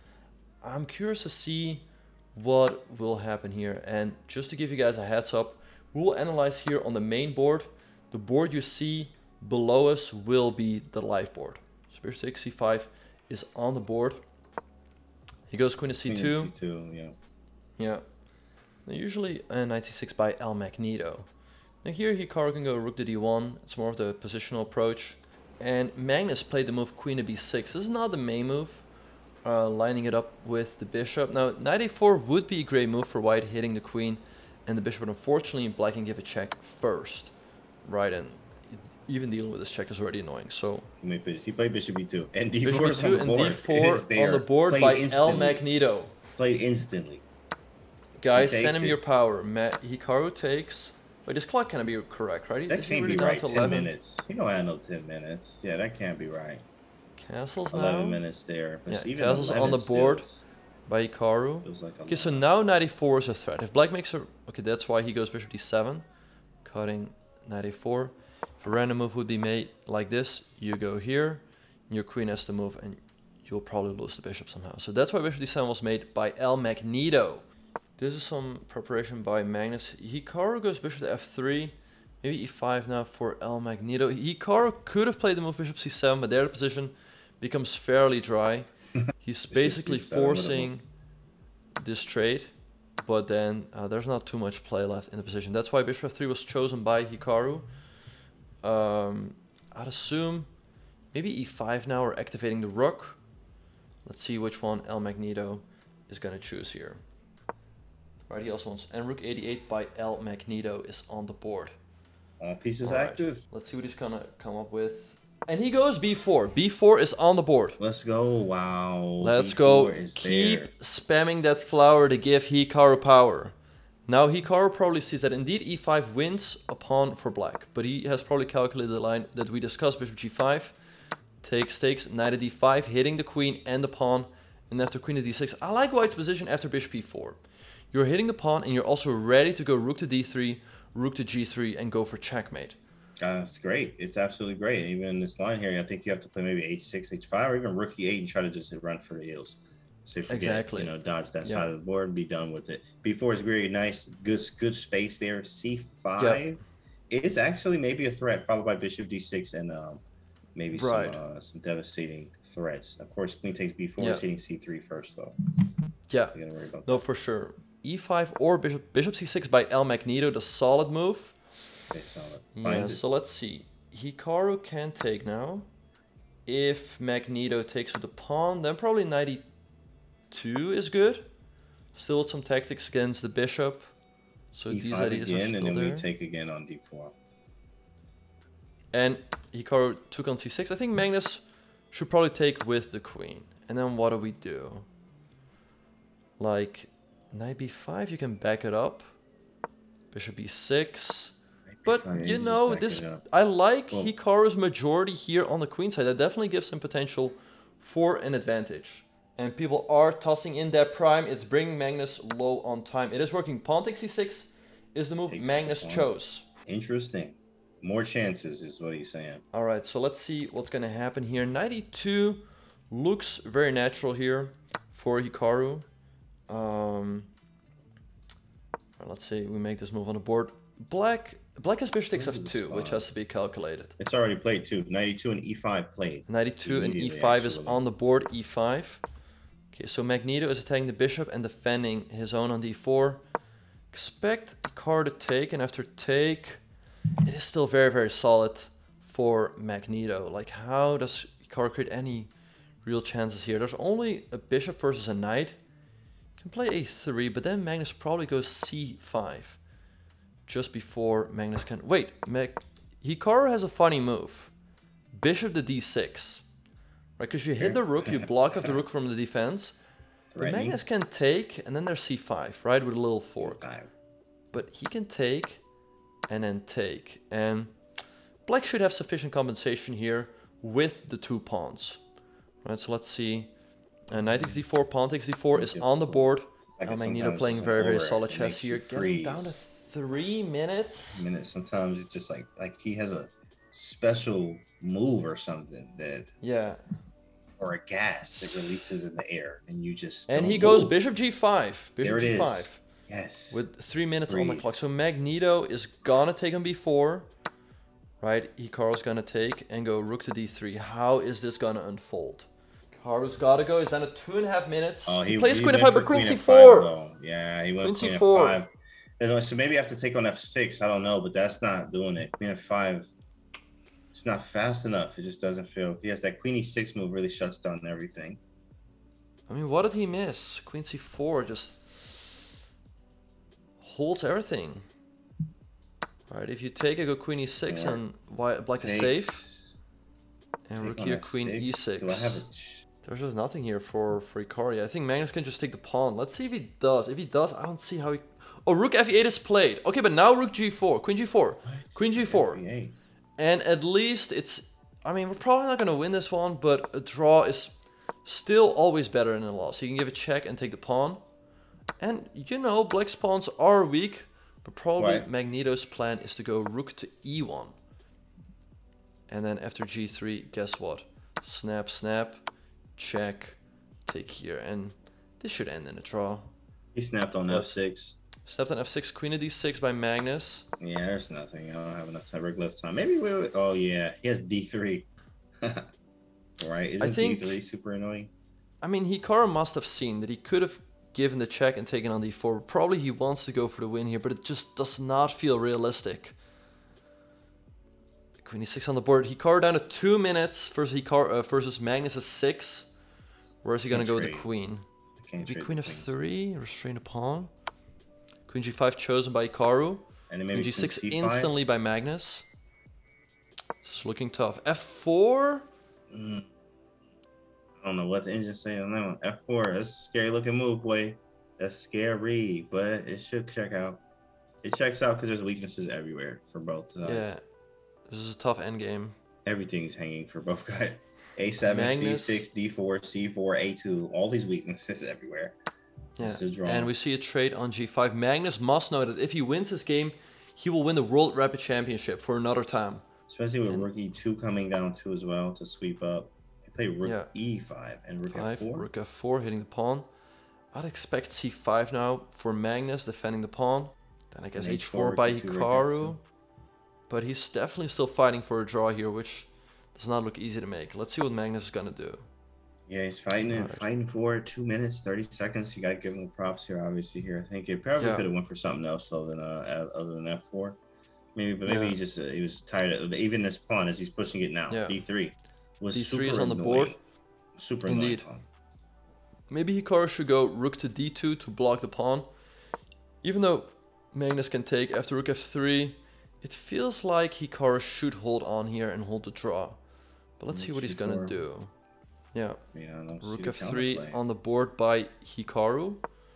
Speaker 1: I'm curious to see what will happen here, and just to give you guys a heads up, we'll analyze here on the main board. The board you see below us will be the live board. So bishop takes c five is on the board. He goes queen to c two.
Speaker 2: Queen c two, yeah.
Speaker 1: Yeah. Now usually uh, knight c six by El Magneto. Now here Hikaru can go rook to d one. It's more of the positional approach. And Magnus played the move queen to b six. This is not the main move. Uh, lining it up with the bishop. Now knight a four would be a great move for white, hitting the queen and the bishop. But unfortunately black can give a check first. Right, and even dealing with this check is already annoying. So
Speaker 2: He, made, he played bishop b two. And d
Speaker 1: bishop
Speaker 2: four
Speaker 1: b
Speaker 2: is on
Speaker 1: two
Speaker 2: the
Speaker 1: and
Speaker 2: board.
Speaker 1: d four
Speaker 2: It is there.
Speaker 1: on the board
Speaker 2: Played
Speaker 1: by El
Speaker 2: instantly.
Speaker 1: Magneto.
Speaker 2: Played instantly.
Speaker 1: Guys,
Speaker 2: He
Speaker 1: send
Speaker 2: takes
Speaker 1: him
Speaker 2: it.
Speaker 1: your power. Ma Hikaru takes. Wait, this clock can't be correct, right?
Speaker 2: That
Speaker 1: Is he
Speaker 2: can't
Speaker 1: really
Speaker 2: be
Speaker 1: down
Speaker 2: right.
Speaker 1: to
Speaker 2: ten
Speaker 1: eleven?
Speaker 2: minutes. He don't have no ten minutes. Yeah, that can't be right.
Speaker 1: Castles
Speaker 2: eleven
Speaker 1: now
Speaker 2: minutes there. But
Speaker 1: Yeah,
Speaker 2: even
Speaker 1: castles on
Speaker 2: eleven
Speaker 1: the board.
Speaker 2: still
Speaker 1: by Hikaru.
Speaker 2: feels like a
Speaker 1: Okay, so
Speaker 2: lot.
Speaker 1: now knight a four is a threat. If black makes a... Okay, that's why he goes bishop d seven. Cutting knight a four. If a random move would be made like this, you go here. Your queen has to move and you'll probably lose the bishop somehow. So that's why bishop d seven was made by El Magneto. This is some preparation by Magnus. Hikaru goes bishop to f three. Maybe e five now for El Magneto. Hikaru could have played the move bishop c seven, but there the position becomes fairly dry. He's basically forcing this trade, but then uh, there's not too much play left in the position. That's why bishop f three was chosen by Hikaru. Um, I'd assume maybe e five now or activating the rook. Let's see which one El Magneto is going to choose here. Right, he also wants, and rook eighty-eight by El Magneto is on the board.
Speaker 2: All pieces
Speaker 1: All right.
Speaker 2: active.
Speaker 1: Let's see what he's going to come up with. And he goes b four. b four is on the board.
Speaker 2: Let's go. Wow.
Speaker 1: Let's
Speaker 2: B four
Speaker 1: go.
Speaker 2: is
Speaker 1: Keep
Speaker 2: there.
Speaker 1: spamming that flower to give Hikaru power. Now Hikaru probably sees that indeed e five wins a pawn for black. But he has probably calculated the line that we discussed. Bishop g five. Takes, takes. Knight to d five. Hitting the queen and the pawn. And after queen to d six. I like white's position after bishop e four. You're hitting the pawn and you're also ready to go rook to d three, rook to g three, and go for checkmate.
Speaker 2: Uh, it's great. It's absolutely great. And even in this line here, I think you have to play maybe h six, h five, or even rook e eight and try to just run for the heels. So forget,
Speaker 1: Exactly.
Speaker 2: you know, dodge that
Speaker 1: Yeah.
Speaker 2: side of the board and be done with it. b four is very nice. Good, good space there. c five
Speaker 1: Yep.
Speaker 2: is actually maybe a threat, followed by bishop d six and um, maybe
Speaker 1: Right.
Speaker 2: some uh, some devastating threats. Of course, queen takes b four
Speaker 1: Yeah.
Speaker 2: is hitting c three first, though.
Speaker 1: Yeah,
Speaker 2: You gotta worry about
Speaker 1: no,
Speaker 2: that.
Speaker 1: for sure. e five or bishop, bishop c six by El Magneto, the solid move.
Speaker 2: Okay, solid.
Speaker 1: Yeah,
Speaker 2: Finds it.
Speaker 1: so let's see. Hikaru can take now. If Magneto takes with the pawn, then probably ninety-two is good. Still with some tactics against the bishop. So
Speaker 2: e
Speaker 1: these
Speaker 2: five
Speaker 1: ideas are
Speaker 2: again,
Speaker 1: still
Speaker 2: and then
Speaker 1: there.
Speaker 2: we take again on d four.
Speaker 1: And Hikaru took on c six. I think Magnus should probably take with the queen. And then what do we do? Like, knight b five, you can back it up. Bishop b six. But,
Speaker 2: Fine,
Speaker 1: you
Speaker 2: just
Speaker 1: know,
Speaker 2: back
Speaker 1: this
Speaker 2: it up.
Speaker 1: I like
Speaker 2: Well-
Speaker 1: Hikaru's majority here on the queen side. That definitely gives him potential for an advantage. And people are tossing in that prime. It's bringing Magnus low on time. It is working. Pawn takes c six is the move
Speaker 2: Takes
Speaker 1: Magnus
Speaker 2: pawn.
Speaker 1: chose.
Speaker 2: Interesting. More chances is what he's saying.
Speaker 1: All right, so let's see what's going to happen here. ninety-two looks very natural here for Hikaru. Um, let's see, we make this move on the board. Black Black has bishop takes
Speaker 2: Where's
Speaker 1: f
Speaker 2: the
Speaker 1: two, which
Speaker 2: spot?
Speaker 1: has to be calculated.
Speaker 2: It's already played too. ninety-two and e five played.
Speaker 1: ninety-two and e
Speaker 2: Immediately,
Speaker 1: five is
Speaker 2: actually.
Speaker 1: on the board, e five. Okay, so Magneto is attacking the bishop and defending his own on d four. Expect Hikaru to take, and after take, it is still very, very solid for Magneto. Like, how does Hikaru create any real chances here? There's only a bishop versus a knight. Can play a three, but then Magnus probably goes c five. Just before Magnus can... Wait, Mag... Hikaru has a funny move. Bishop to d six. Right, because you hit the rook, you block off the rook from the defense. But
Speaker 2: Threatening.
Speaker 1: Magnus can take, and then there's c five, right, with a little fork.
Speaker 2: Five.
Speaker 1: But he can take, and then take. And Black should have sufficient compensation here with the two pawns. Right, so let's see. Uh, knight takes d four, pawn takes d four is on the board.
Speaker 2: Like
Speaker 1: Uh,
Speaker 2: it
Speaker 1: Magneto
Speaker 2: sometimes
Speaker 1: playing
Speaker 2: doesn't
Speaker 1: very, very
Speaker 2: over it.
Speaker 1: solid
Speaker 2: It
Speaker 1: chess
Speaker 2: makes you
Speaker 1: here. Getting down to
Speaker 2: freeze.
Speaker 1: three minutes.
Speaker 2: I mean, sometimes it's just like like he has a special move or something that,
Speaker 1: Yeah.
Speaker 2: or a gas that releases in the air, and you just.
Speaker 1: And
Speaker 2: don't
Speaker 1: he goes
Speaker 2: move.
Speaker 1: bishop g five. Bishop
Speaker 2: There it
Speaker 1: g
Speaker 2: is.
Speaker 1: five.
Speaker 2: Yes.
Speaker 1: With three minutes on the
Speaker 2: Breathe.
Speaker 1: clock. So Magneto is gonna take on b four. Right? Hikaru's gonna take and go rook to d three. How is this gonna unfold? Hikaru's gotta go. He's down to two and a half minutes.
Speaker 2: Oh,
Speaker 1: he, plays
Speaker 2: he
Speaker 1: queen f
Speaker 2: went
Speaker 1: five,
Speaker 2: for
Speaker 1: but queen
Speaker 2: F
Speaker 1: c
Speaker 2: five,
Speaker 1: four.
Speaker 2: though. Yeah, he went
Speaker 1: Queen
Speaker 2: queen
Speaker 1: c
Speaker 2: f
Speaker 1: four.
Speaker 2: five. And So maybe I have to take on f six. I don't know, but that's not doing it. Queen f five. It's not fast enough. It just doesn't feel. Yes, that queen e six move really shuts down everything.
Speaker 1: I mean, what did he miss? Queen c four just holds everything. Right, if you take, I go queen e six
Speaker 2: Yeah.
Speaker 1: and white, black is
Speaker 2: Takes-
Speaker 1: safe. And
Speaker 2: take
Speaker 1: rook
Speaker 2: on
Speaker 1: here,
Speaker 2: F
Speaker 1: queen e six.
Speaker 2: Do I have a? ch-
Speaker 1: There's just nothing here for, for Hikaru. I think Magnus can just take the pawn. Let's see if he does. If he does, I don't see how he... Oh, rook f eight is played. Okay, but now rook g four. Queen g four.
Speaker 2: What?
Speaker 1: Queen g four.
Speaker 2: F eight.
Speaker 1: And at least it's... I mean, we're probably not going to win this one, but a draw is still always better than a loss. You can give a check and take the pawn. And, you know, Black's pawns are weak, but probably
Speaker 2: Right.
Speaker 1: Magneto's plan is to go rook to e one. And then after g three, guess what? Snap, snap. check, take here, and this should end in a draw.
Speaker 2: He snapped on
Speaker 1: Yep.
Speaker 2: F six.
Speaker 1: Stepped on F six, queen of D six by Magnus.
Speaker 2: Yeah, there's nothing. I don't have enough tiebreak left time. Maybe we. Oh yeah, he has D three. Right? Isn't
Speaker 1: think-
Speaker 2: D three super annoying?
Speaker 1: I mean, Hikaru must have seen that he could have given the check and taken on D four. Probably he wants to go for the win here, but it just does not feel realistic. Queen E six on the board. Hikaru down to two minutes versus Hikaru uh, versus Magnus is six. Where is he gonna
Speaker 2: Can't
Speaker 1: go with the
Speaker 2: trade.
Speaker 1: queen?
Speaker 2: I can't
Speaker 1: Maybe
Speaker 2: trade
Speaker 1: queen
Speaker 2: the
Speaker 1: of
Speaker 2: queens.
Speaker 1: three, restrain a pawn. Queen G five chosen by Hikaru.
Speaker 2: And then maybe
Speaker 1: Queen G six
Speaker 2: C five.
Speaker 1: instantly by Magnus. This is looking tough. F four.
Speaker 2: Mm. I don't know what the engine's saying on that one. F four. That's a scary looking move, boy. That's scary, but it should check out. It checks out because there's weaknesses everywhere for both sides.
Speaker 1: Yeah, this is a tough endgame.
Speaker 2: Everything's hanging for both guys. A seven,
Speaker 1: Magnus.
Speaker 2: C six, D four, C four, A two. All these weaknesses everywhere.
Speaker 1: Yeah,
Speaker 2: This is draw.
Speaker 1: and we see a trade on G five. Magnus must know that if he wins this game, he will win the World Rapid Championship for another time.
Speaker 2: Especially with
Speaker 1: and-
Speaker 2: rook E two coming down too as well to sweep up. He played rook
Speaker 1: Yeah.
Speaker 2: E five and rook
Speaker 1: Five,
Speaker 2: F four.
Speaker 1: rook F four, hitting the pawn. I'd expect C five now for Magnus, defending the pawn. Then I guess
Speaker 2: And
Speaker 1: H four
Speaker 2: H four,
Speaker 1: by
Speaker 2: rook E two, rook
Speaker 1: Hikaru.
Speaker 2: F two.
Speaker 1: But he's definitely still fighting for a draw here, which does not look easy to make. Let's see what Magnus is gonna do.
Speaker 2: Yeah, he's fighting it,
Speaker 1: Alright.
Speaker 2: fighting for it. Two minutes, thirty seconds. You got to give him the props here, obviously. Here, I think it probably
Speaker 1: Yeah.
Speaker 2: could have went for something else other than uh, other than F four. Maybe, but maybe
Speaker 1: Yeah.
Speaker 2: he just uh, he was tired of even this pawn as he's pushing it now.
Speaker 1: Yeah.
Speaker 2: D three was
Speaker 1: D three
Speaker 2: super
Speaker 1: is on the
Speaker 2: annoying.
Speaker 1: board.
Speaker 2: Super
Speaker 1: Indeed.
Speaker 2: annoying pawn.
Speaker 1: Maybe Hikaru should go rook to D two to block the pawn. Even though Magnus can take after rook F three, it feels like Hikaru should hold on here and hold the draw. But let's see
Speaker 2: Rook
Speaker 1: what he's
Speaker 2: G four.
Speaker 1: gonna do. Yeah,
Speaker 2: Yeah, I don't see
Speaker 1: rook
Speaker 2: the
Speaker 1: F three
Speaker 2: counterplay.
Speaker 1: on the board by Hikaru.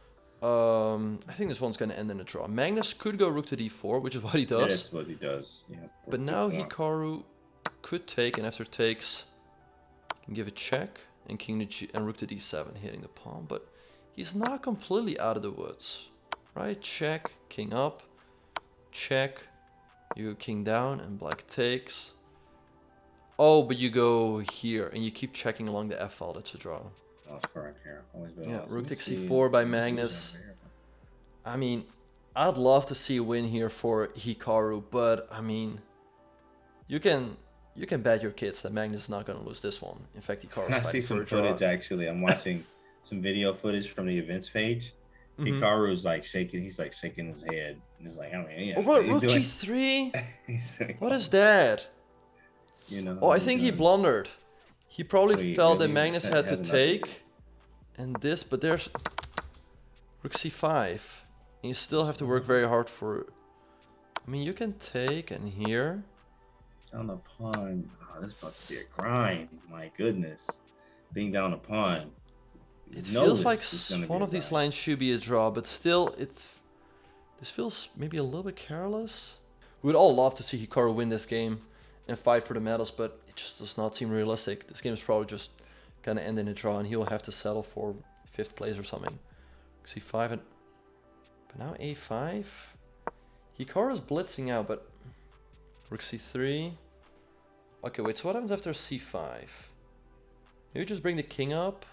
Speaker 1: Um, I think this one's gonna end in a draw. Magnus could go rook to D four, which is what he
Speaker 2: Yeah,
Speaker 1: does.
Speaker 2: that's what he does. Yeah.
Speaker 1: But
Speaker 2: rook
Speaker 1: now
Speaker 2: F four.
Speaker 1: Hikaru could take, and after takes, can give a check, and king to G and rook to D seven, hitting the pawn. But he's not completely out of the woods, right? Check, king up, check, you go king down, and black takes. Oh, but you go here, and you keep checking along the F file. That's a draw.
Speaker 2: Oh, that's correct here. Always been
Speaker 1: Yeah,
Speaker 2: lost.
Speaker 1: rook
Speaker 2: Let me
Speaker 1: takes
Speaker 2: see-
Speaker 1: C four by
Speaker 2: let me see who's
Speaker 1: Magnus.
Speaker 2: over here.
Speaker 1: I mean, I'd love to see a win here for Hikaru, but I mean, you can you can bet your kids that Magnus is not going to lose this one. In fact, Hikaru's
Speaker 2: I
Speaker 1: fighting
Speaker 2: see
Speaker 1: for
Speaker 2: some
Speaker 1: a draw.
Speaker 2: footage actually. I'm watching some video footage from the events page.
Speaker 1: Mhm.
Speaker 2: Hikaru's like shaking. He's like shaking his head. And he's like, I mean, yeah.
Speaker 1: Oh, what,
Speaker 2: he's
Speaker 1: rook
Speaker 2: doing-
Speaker 1: G three?
Speaker 2: he's like,
Speaker 1: What is that?
Speaker 2: You know.
Speaker 1: Oh, I
Speaker 2: he
Speaker 1: think he
Speaker 2: does.
Speaker 1: blundered. He probably
Speaker 2: Wait,
Speaker 1: felt that
Speaker 2: really?
Speaker 1: Magnus
Speaker 2: Has-
Speaker 1: had to
Speaker 2: has enough.
Speaker 1: take, and this, but there's rook C five. And you still have to work very hard for. I mean, you can take and here.
Speaker 2: Down the pawn. Oh, this is about to be a grind. My goodness. Being down a pawn.
Speaker 1: It
Speaker 2: You know
Speaker 1: feels
Speaker 2: this
Speaker 1: like
Speaker 2: is gonna
Speaker 1: s-
Speaker 2: be
Speaker 1: one
Speaker 2: a
Speaker 1: of these
Speaker 2: grind.
Speaker 1: lines should be a draw, but still, it's. This feels maybe a little bit careless. We would all love to see Hikaru win this game and fight for the medals, but it just does not seem realistic. This game is probably just gonna end in a draw, and he'll have to settle for fifth place or something. C five and. But now A five. Hikaru's blitzing out, but rook C three. Okay, wait. So what happens after C five? Maybe just bring the king up.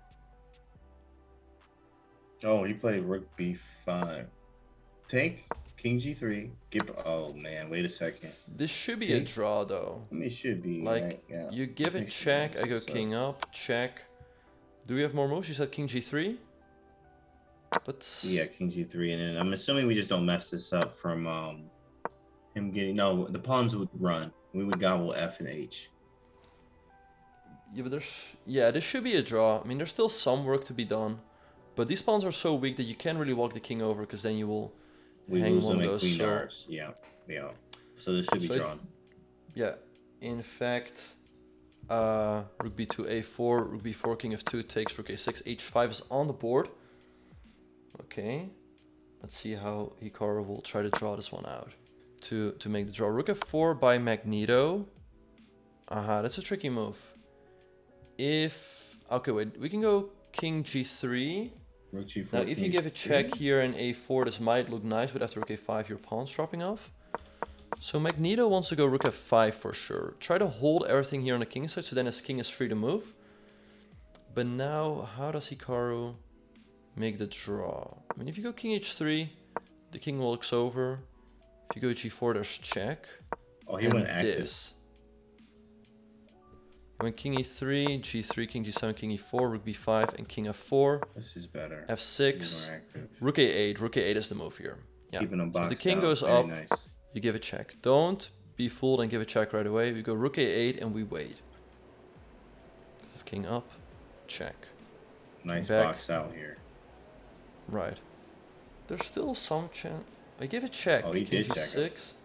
Speaker 2: Oh, he played rook B five. Take king G three. Give. Oh man, wait a second.
Speaker 1: This should be a
Speaker 2: King?
Speaker 1: draw though.
Speaker 2: I mean, it should be
Speaker 1: Like,
Speaker 2: right? Yeah.
Speaker 1: you give it
Speaker 2: Makes
Speaker 1: check,
Speaker 2: sense,
Speaker 1: I go
Speaker 2: so-
Speaker 1: king up, check. Do we have more moves? You said king G three? But
Speaker 2: Yeah, king G three, and then I'm assuming we just don't mess this up from um him getting. No, the pawns would run. We would gobble F and H.
Speaker 1: yeah, but there's yeah, this should be a draw. I mean, there's still some work to be done, but these pawns are so weak that you can't really walk the king over because then you will
Speaker 2: We
Speaker 1: hang
Speaker 2: lose
Speaker 1: one
Speaker 2: them
Speaker 1: of
Speaker 2: at
Speaker 1: those.
Speaker 2: queen
Speaker 1: So,
Speaker 2: R's. Yeah, yeah. So this should be
Speaker 1: So it-
Speaker 2: drawn.
Speaker 1: yeah, in fact, uh, rook b two, a four, rook b four, king f two takes rook a six, h five is on the board. Okay, let's see how Hikaru will try to draw this one out to to make the draw. Rook f four by Magneto. Aha, that's a tricky move. If okay, wait, we can go king g three.
Speaker 2: Rook G four.
Speaker 1: Now, if you
Speaker 2: king
Speaker 1: give a check
Speaker 2: three.
Speaker 1: here and a four, this might look nice, but after rook a five, your pawn's dropping off. So Magneto wants to go rook f five for sure. Try to hold everything here on the king side, so then his king is free to move. But now, how does Hikaru make the draw? I mean, if you go king h three, the king walks over. If you go g four, there's check.
Speaker 2: Oh, he
Speaker 1: and
Speaker 2: went active.
Speaker 1: This. He went king e three, g three, king g seven, king e four, rook b five, and king f four.
Speaker 2: This is better.
Speaker 1: f six, rook a eight. Rook a eight is the move here. Yeah.
Speaker 2: Keeping them
Speaker 1: So
Speaker 2: boxed
Speaker 1: if the king
Speaker 2: out.
Speaker 1: goes
Speaker 2: Very
Speaker 1: up,
Speaker 2: nice.
Speaker 1: you give a check. Don't be fooled and give a check right away. We go rook a eight and we wait. King up, check.
Speaker 2: Nice
Speaker 1: back.
Speaker 2: box out here.
Speaker 1: Right. There's still some chance. I give a check.
Speaker 2: Oh, he
Speaker 1: king
Speaker 2: did check
Speaker 1: g six.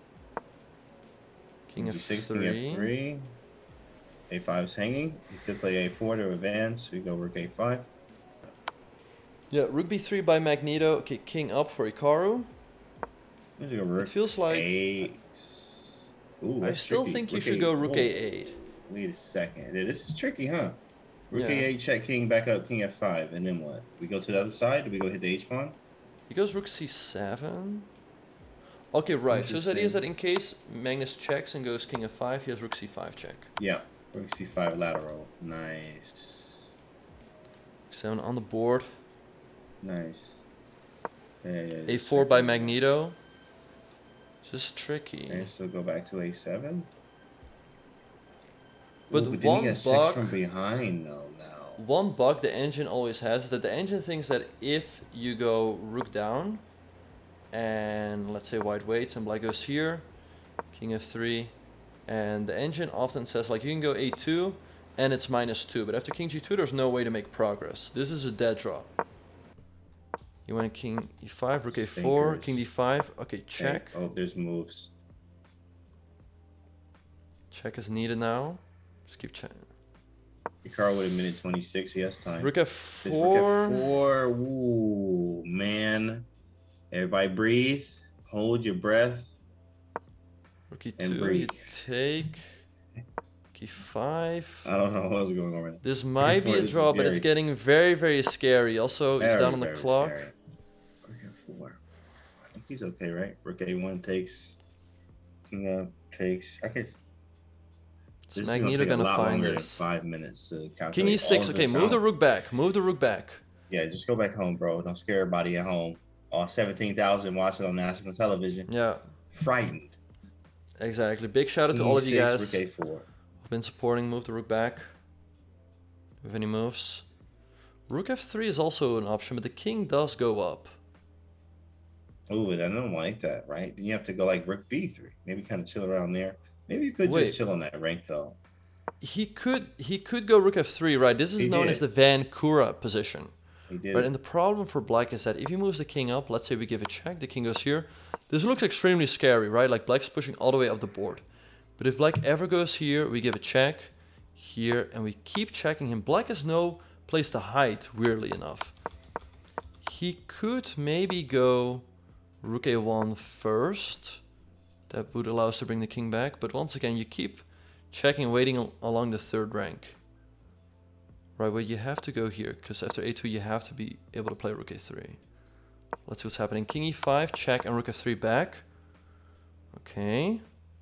Speaker 1: King f
Speaker 2: King
Speaker 1: three.
Speaker 2: f three. a five is hanging. He could play a four to advance. We go rook a five.
Speaker 1: Yeah, rook b three by Magneto. Okay, king up for Hikaru.
Speaker 2: Rook
Speaker 1: It feels like
Speaker 2: a... Ooh,
Speaker 1: I
Speaker 2: that's
Speaker 1: still
Speaker 2: tricky.
Speaker 1: think you
Speaker 2: rook
Speaker 1: should
Speaker 2: a...
Speaker 1: go rook
Speaker 2: Whoa.
Speaker 1: a eight.
Speaker 2: Wait a second. Yeah, this is tricky, huh? Rook
Speaker 1: Yeah.
Speaker 2: a eight, check king, back up, king f five, and then what? We go to the other side? Do we go hit the h pawn?
Speaker 1: He goes rook c seven. Okay, right. So his idea is that in case Magnus checks and goes king f five, he has rook c five check.
Speaker 2: Yeah. Rook c five lateral. Nice.
Speaker 1: seven on the board.
Speaker 2: Nice. Yeah, yeah, yeah,
Speaker 1: a
Speaker 2: just
Speaker 1: four by
Speaker 2: checking.
Speaker 1: Magneto. This is tricky.
Speaker 2: Okay, so go back to a seven.
Speaker 1: But
Speaker 2: Ooh, but then
Speaker 1: one
Speaker 2: he gets
Speaker 1: buck-
Speaker 2: six from behind though now.
Speaker 1: One bug the engine always has is that the engine thinks that if you go rook down, and let's say white waits and black goes here, king f three, and the engine often says like you can go a two and it's minus two, but after king g two there's no way to make progress. This is a dead draw. You went king e five, rook a four,
Speaker 2: Stinkers.
Speaker 1: king d five, okay, check.
Speaker 2: Okay. Oh, there's moves.
Speaker 1: Check is needed now. Just keep checking.
Speaker 2: Hikaru with a minute twenty-six. He has time.
Speaker 1: Rook f
Speaker 2: This rook
Speaker 1: four.
Speaker 2: f four. Ooh, man. Everybody breathe. Hold your breath.
Speaker 1: Rook e
Speaker 2: And
Speaker 1: two,
Speaker 2: breathe.
Speaker 1: you take. K five.
Speaker 2: I don't know what's going on right now.
Speaker 1: This might be
Speaker 2: four,
Speaker 1: a
Speaker 2: this is
Speaker 1: draw, but it's
Speaker 2: scary.
Speaker 1: getting very, very scary. Also, he's
Speaker 2: Very,
Speaker 1: down on the
Speaker 2: very
Speaker 1: clock.
Speaker 2: scary. Rook f four. I think he's okay, right? Rook a one takes. King up takes. I could.
Speaker 1: Is
Speaker 2: This is
Speaker 1: Magneto
Speaker 2: take a
Speaker 1: gonna
Speaker 2: lot
Speaker 1: find
Speaker 2: longer than
Speaker 1: this?
Speaker 2: Five minutes to calculate
Speaker 1: King e
Speaker 2: all
Speaker 1: six.
Speaker 2: of
Speaker 1: Okay,
Speaker 2: this
Speaker 1: move the
Speaker 2: out.
Speaker 1: rook back. Move the rook back.
Speaker 2: Yeah, just go back home, bro. Don't scare everybody at home. All seventeen thousand watching on national television.
Speaker 1: Yeah,
Speaker 2: Frightened.
Speaker 1: exactly. Big shout out to
Speaker 2: King
Speaker 1: all of you
Speaker 2: e six,
Speaker 1: guys
Speaker 2: Rook a four.
Speaker 1: who've been supporting. Move the rook back. Do you have any moves? Rook f three is also an option, but the king does go up.
Speaker 2: Ooh, and I don't like that, right? Then you have to go like Rook b three. Maybe kind of chill around there. Maybe you could
Speaker 1: Wait.
Speaker 2: just chill on that rank though.
Speaker 1: He could he could go rook f three, right? This is
Speaker 2: He
Speaker 1: known
Speaker 2: did.
Speaker 1: as the Vancouver position.
Speaker 2: He did.
Speaker 1: Right, and the problem for black is that if he moves the king up, let's say we give a check, the king goes here. This looks extremely scary, right? Like black's pushing all the way up the board. But if black ever goes here, we give a check here, and we keep checking him. Black has no place to hide, weirdly enough. He could maybe go rook a one first. That would allow us to bring the king back. But once again, you keep checking, waiting al- along the third rank. Right, well, you have to go here, because after a two, you have to be able to play rook a three. Let's see what's happening. King e five, check, and rook f three back. Okay.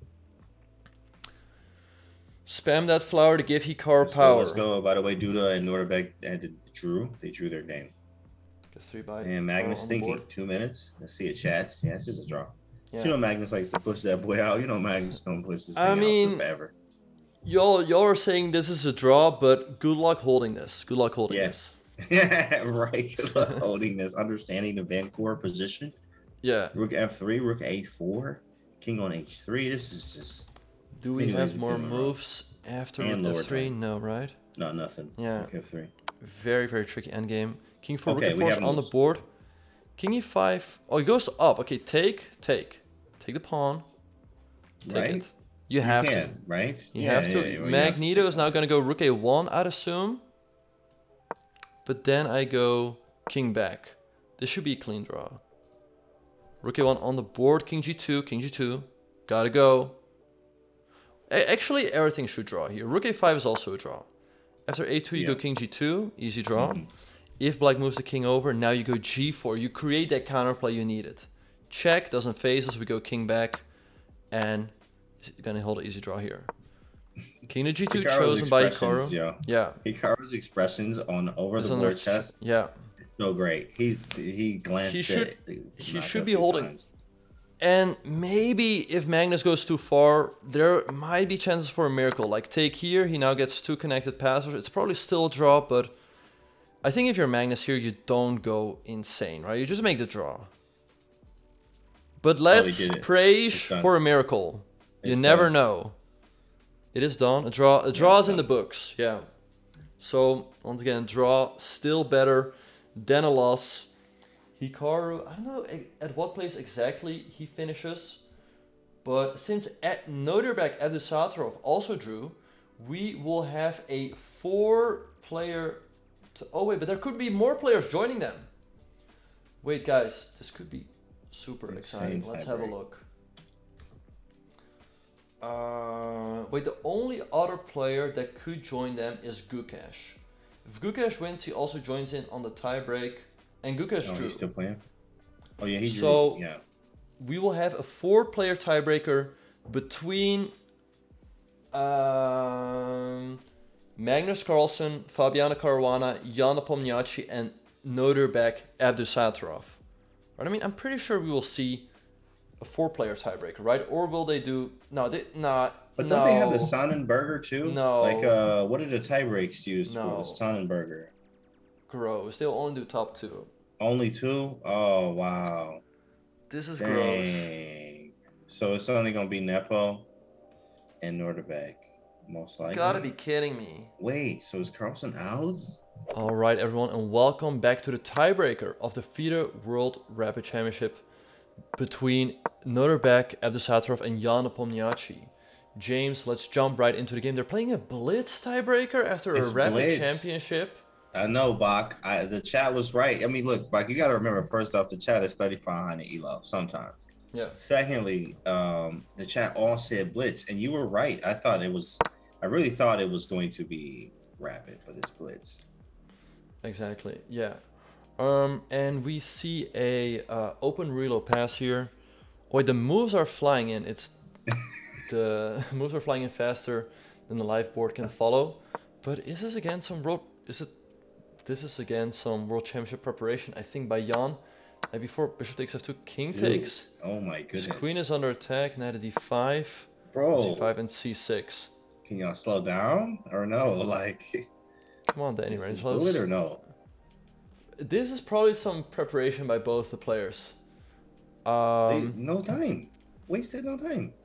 Speaker 1: Spam that flower to give Hikaru
Speaker 2: Let's
Speaker 1: power.
Speaker 2: go, let's go. By the way, Duda and Norderbeck and drew. They drew their game.
Speaker 1: F three by
Speaker 2: And Magnus
Speaker 1: on the
Speaker 2: thinking.
Speaker 1: board.
Speaker 2: Two minutes. Let's see it, chats. Yeah, it's just a draw.
Speaker 1: Yeah.
Speaker 2: You know Magnus likes to push that boy out. You know Magnus gonna push this thing
Speaker 1: I
Speaker 2: out
Speaker 1: mean-
Speaker 2: for forever.
Speaker 1: Y'all, y'all are saying this is a draw, but good luck holding this. Good luck holding
Speaker 2: Yeah.
Speaker 1: this.
Speaker 2: Yeah, right. Good luck holding this, understanding the Vancouver position.
Speaker 1: Yeah.
Speaker 2: Rook f three, Rook a four, King on h three. This is just
Speaker 1: Do we
Speaker 2: Anyways,
Speaker 1: have
Speaker 2: we
Speaker 1: more
Speaker 2: can run.
Speaker 1: moves after
Speaker 2: And
Speaker 1: rook
Speaker 2: lower
Speaker 1: f three?
Speaker 2: time.
Speaker 1: No, right?
Speaker 2: no nothing.
Speaker 1: Yeah.
Speaker 2: Rook f three.
Speaker 1: Very, very tricky endgame. King four,
Speaker 2: Okay,
Speaker 1: rook
Speaker 2: we
Speaker 1: e four is
Speaker 2: have
Speaker 1: on the
Speaker 2: moves.
Speaker 1: board. King e five. Oh, he goes up. Okay, take, take. Take the pawn. Take
Speaker 2: Right?
Speaker 1: it. You have
Speaker 2: you
Speaker 1: to.
Speaker 2: can, right?
Speaker 1: You have to.
Speaker 2: well, you have
Speaker 1: Magneto
Speaker 2: to.
Speaker 1: is now going to go rook a one, I'd assume. But then I go king back. This should be a clean draw. Rook a one on the board. King g two. King g two. Gotta go. A- Actually, everything should draw here. Rook a five is also a draw. After a two, you
Speaker 2: Yeah.
Speaker 1: go king g two. Easy draw.
Speaker 2: Mhm.
Speaker 1: If black moves the king over, now you go g four. You create that counterplay you needed. Check, doesn't phase us. We go king back. And he's gonna hold an easy draw here. King to G two
Speaker 2: Hikaru's
Speaker 1: chosen by
Speaker 2: expressions,
Speaker 1: Hikaru.
Speaker 2: yo.
Speaker 1: Yeah.
Speaker 2: Hikaru's expressions on over
Speaker 1: It's
Speaker 2: the
Speaker 1: under
Speaker 2: board
Speaker 1: ch-
Speaker 2: chess
Speaker 1: Yeah.
Speaker 2: is so great. He's he glanced
Speaker 1: He should
Speaker 2: at
Speaker 1: he
Speaker 2: knocked
Speaker 1: should
Speaker 2: a
Speaker 1: be
Speaker 2: few
Speaker 1: holding.
Speaker 2: times.
Speaker 1: And maybe if Magnus goes too far, there might be chances for a miracle. Like take here, he now gets two connected passes. It's probably still a draw, but I think if you're Magnus here, you don't go insane, right? You just make the draw. But let's pray for a miracle.
Speaker 2: It's
Speaker 1: you never
Speaker 2: done.
Speaker 1: know. It is done. A draw. A draw is in the books. Yeah. So once again, draw still better than a loss. Hikaru, I don't know at what place exactly he finishes, but since at Noderbeck Abdusatorov also drew, we will have a four-player. T- oh wait, but there could be more players joining them. Wait, guys, this could be super
Speaker 2: Insane
Speaker 1: exciting. Let's have a
Speaker 2: break.
Speaker 1: look. Uh, wait, the only other player that could join them is Gukesh. If Gukesh wins, he also joins in on the tiebreak. And Gukesh
Speaker 2: Oh,
Speaker 1: drew.
Speaker 2: he's still playing? Oh, yeah, he drew.
Speaker 1: So
Speaker 2: Yeah.
Speaker 1: we will have a four-player tiebreaker between um, Magnus Carlsen, Fabiana Caruana, Jan Nepomniachtchi, and Noderbeck Abdusatorov. Right? I mean, I'm pretty sure we will see a four-player tiebreaker, right? Or will they do? No, they not.
Speaker 2: But
Speaker 1: no.
Speaker 2: don't they have the Sonnenberger too?
Speaker 1: No.
Speaker 2: Like, uh, what are the tie breaks used
Speaker 1: No.
Speaker 2: for? The Sonnenberger.
Speaker 1: Gross. They'll only do top two.
Speaker 2: Only two? Oh, wow.
Speaker 1: This is gross.
Speaker 2: Dang. So it's only going to be Nepo and Norderbeck, most likely.
Speaker 1: Gotta be kidding me.
Speaker 2: Wait, so is Carlsen out?
Speaker 1: All right, everyone, and welcome back to the tiebreaker of the Firo World Rapid Championship between Noderbeck Abdusatorov and Jan Nepomniachtchi. James, let's jump right into the game. They're playing a Blitz tiebreaker after
Speaker 2: It's
Speaker 1: a Rapid
Speaker 2: Blitz.
Speaker 1: Championship.
Speaker 2: I know, Bach. I, the chat was right. I mean, look, Bach, you got to remember, first off, the chat is thirty-five hundred E L O sometimes.
Speaker 1: Yeah.
Speaker 2: Secondly, um, the chat all said Blitz, and you were right. I thought it was, I really thought it was going to be Rapid, but it's Blitz.
Speaker 1: Exactly, yeah. Um, and we see a uh, open reload pass here. Wait, the moves are flying in. It's the moves are flying in faster than the live board can follow. But is this again some world? Is it? This is again some world championship preparation. I think by Jan. And before bishop takes f two, king
Speaker 2: Dude,
Speaker 1: takes.
Speaker 2: Oh my goodness.
Speaker 1: His queen is under attack. Knight at d five.
Speaker 2: Bro.
Speaker 1: c five and c six.
Speaker 2: Can y'all slow down or no? Like,
Speaker 1: Come on, Danny
Speaker 2: is
Speaker 1: Range.
Speaker 2: this bullet or no?
Speaker 1: This is probably some preparation by both the players.
Speaker 2: They,
Speaker 1: Um,
Speaker 2: no time. Wasted no time.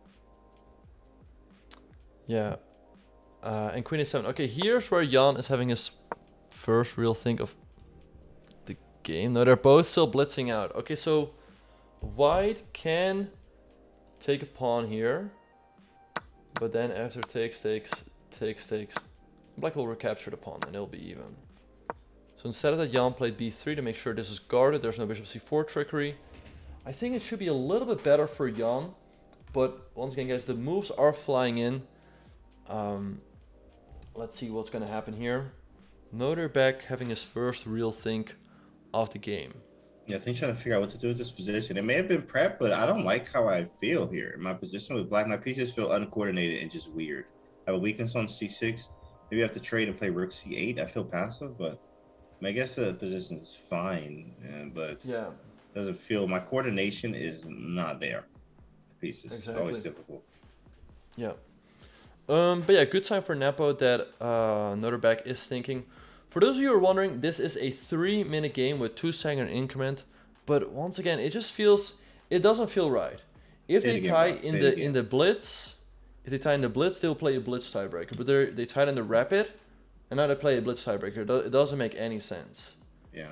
Speaker 1: yeah. Uh, and queen a seven. Okay, here's where Jan is having his first real think of the game. No, they're both still blitzing out. Okay, so white can take a pawn here. But then after takes, takes, takes, takes, black will recapture the pawn and it'll be even. So instead of that, Jan played b three to make sure this is guarded. There's no bishop c four trickery. I think it should be a little bit better for Jan. But once again, guys, the moves are flying in. Um, let's see what's going to happen here. Noderbeck having his first real think of the game.
Speaker 2: Yeah, I think trying to figure out what to do with this position. It may have been prep, but I don't like how I feel here. In my position with black, my pieces feel uncoordinated and just weird. I have a weakness on c six. Maybe I have to trade and play rook c eight. I feel passive, but I, mean, I guess the position is fine. Uh, but
Speaker 1: Yeah,
Speaker 2: doesn't feel, my coordination is not there. Pieces.
Speaker 1: Exactly.
Speaker 2: It's always difficult.
Speaker 1: yeah. Um, but yeah, good sign for Nepo that uh, Noderbeck is thinking. For those of you who are wondering, this is a three-minute game with two second increment. But once again, it just feels, it doesn't feel right. If
Speaker 2: Say it
Speaker 1: they
Speaker 2: again,
Speaker 1: tie
Speaker 2: Rob.
Speaker 1: in
Speaker 2: Say it
Speaker 1: the
Speaker 2: again.
Speaker 1: in the blitz, if they tie in the blitz, they'll play a blitz tiebreaker. But they they tied in the rapid, and now they play a blitz tiebreaker. It do- It doesn't make any sense.
Speaker 2: Yeah.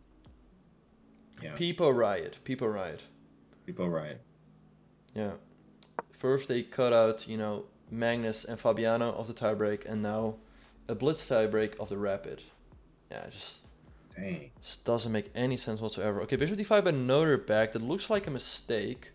Speaker 2: Yeah.
Speaker 1: People riot. People riot.
Speaker 2: People right.
Speaker 1: Yeah. First they cut out, you know, Magnus and Fabiano of the tiebreak, and now a blitz tiebreak of the rapid. Yeah, it just,
Speaker 2: Dang.
Speaker 1: just doesn't make any sense whatsoever. Okay, bishop d five by Noderbeck. That looks like a mistake.